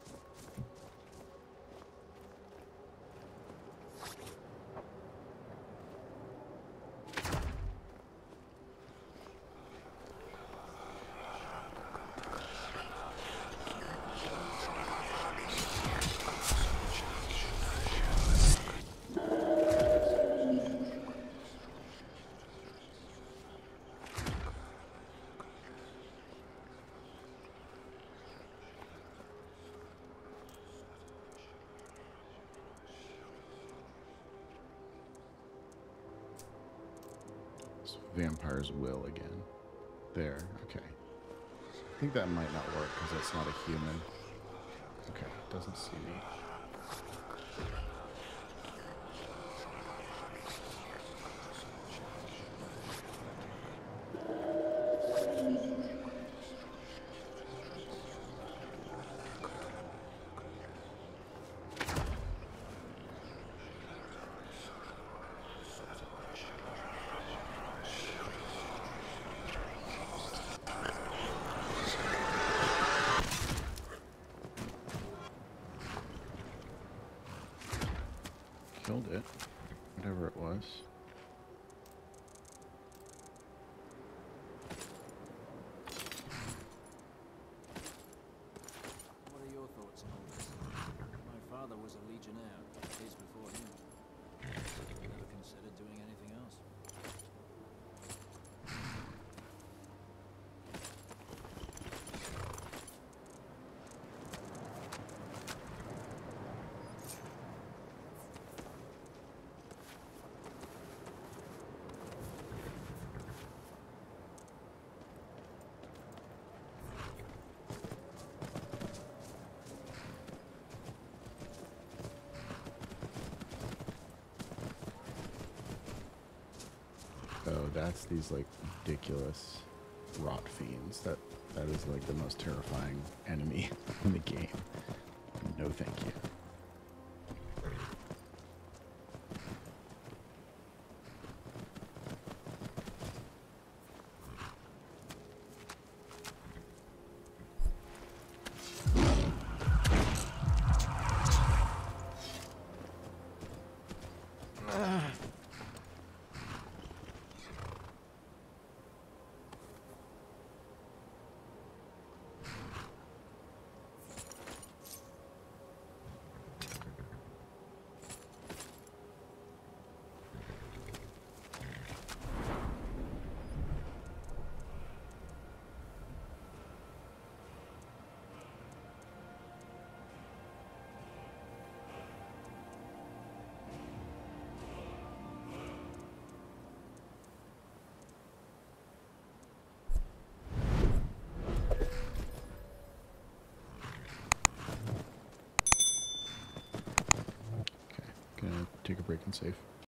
S1: Vampire's will again. There, okay. I think that might not work because that's not a human. Okay, doesn't see me. Killed it, whatever it was.
S5: What are your thoughts on all this? My father was a legionnaire, days before him. Never considered doing anything else.
S1: Oh, that's these like ridiculous rot fiends. That is like the most terrifying enemy in the game. No thank you. Gonna take a break and save.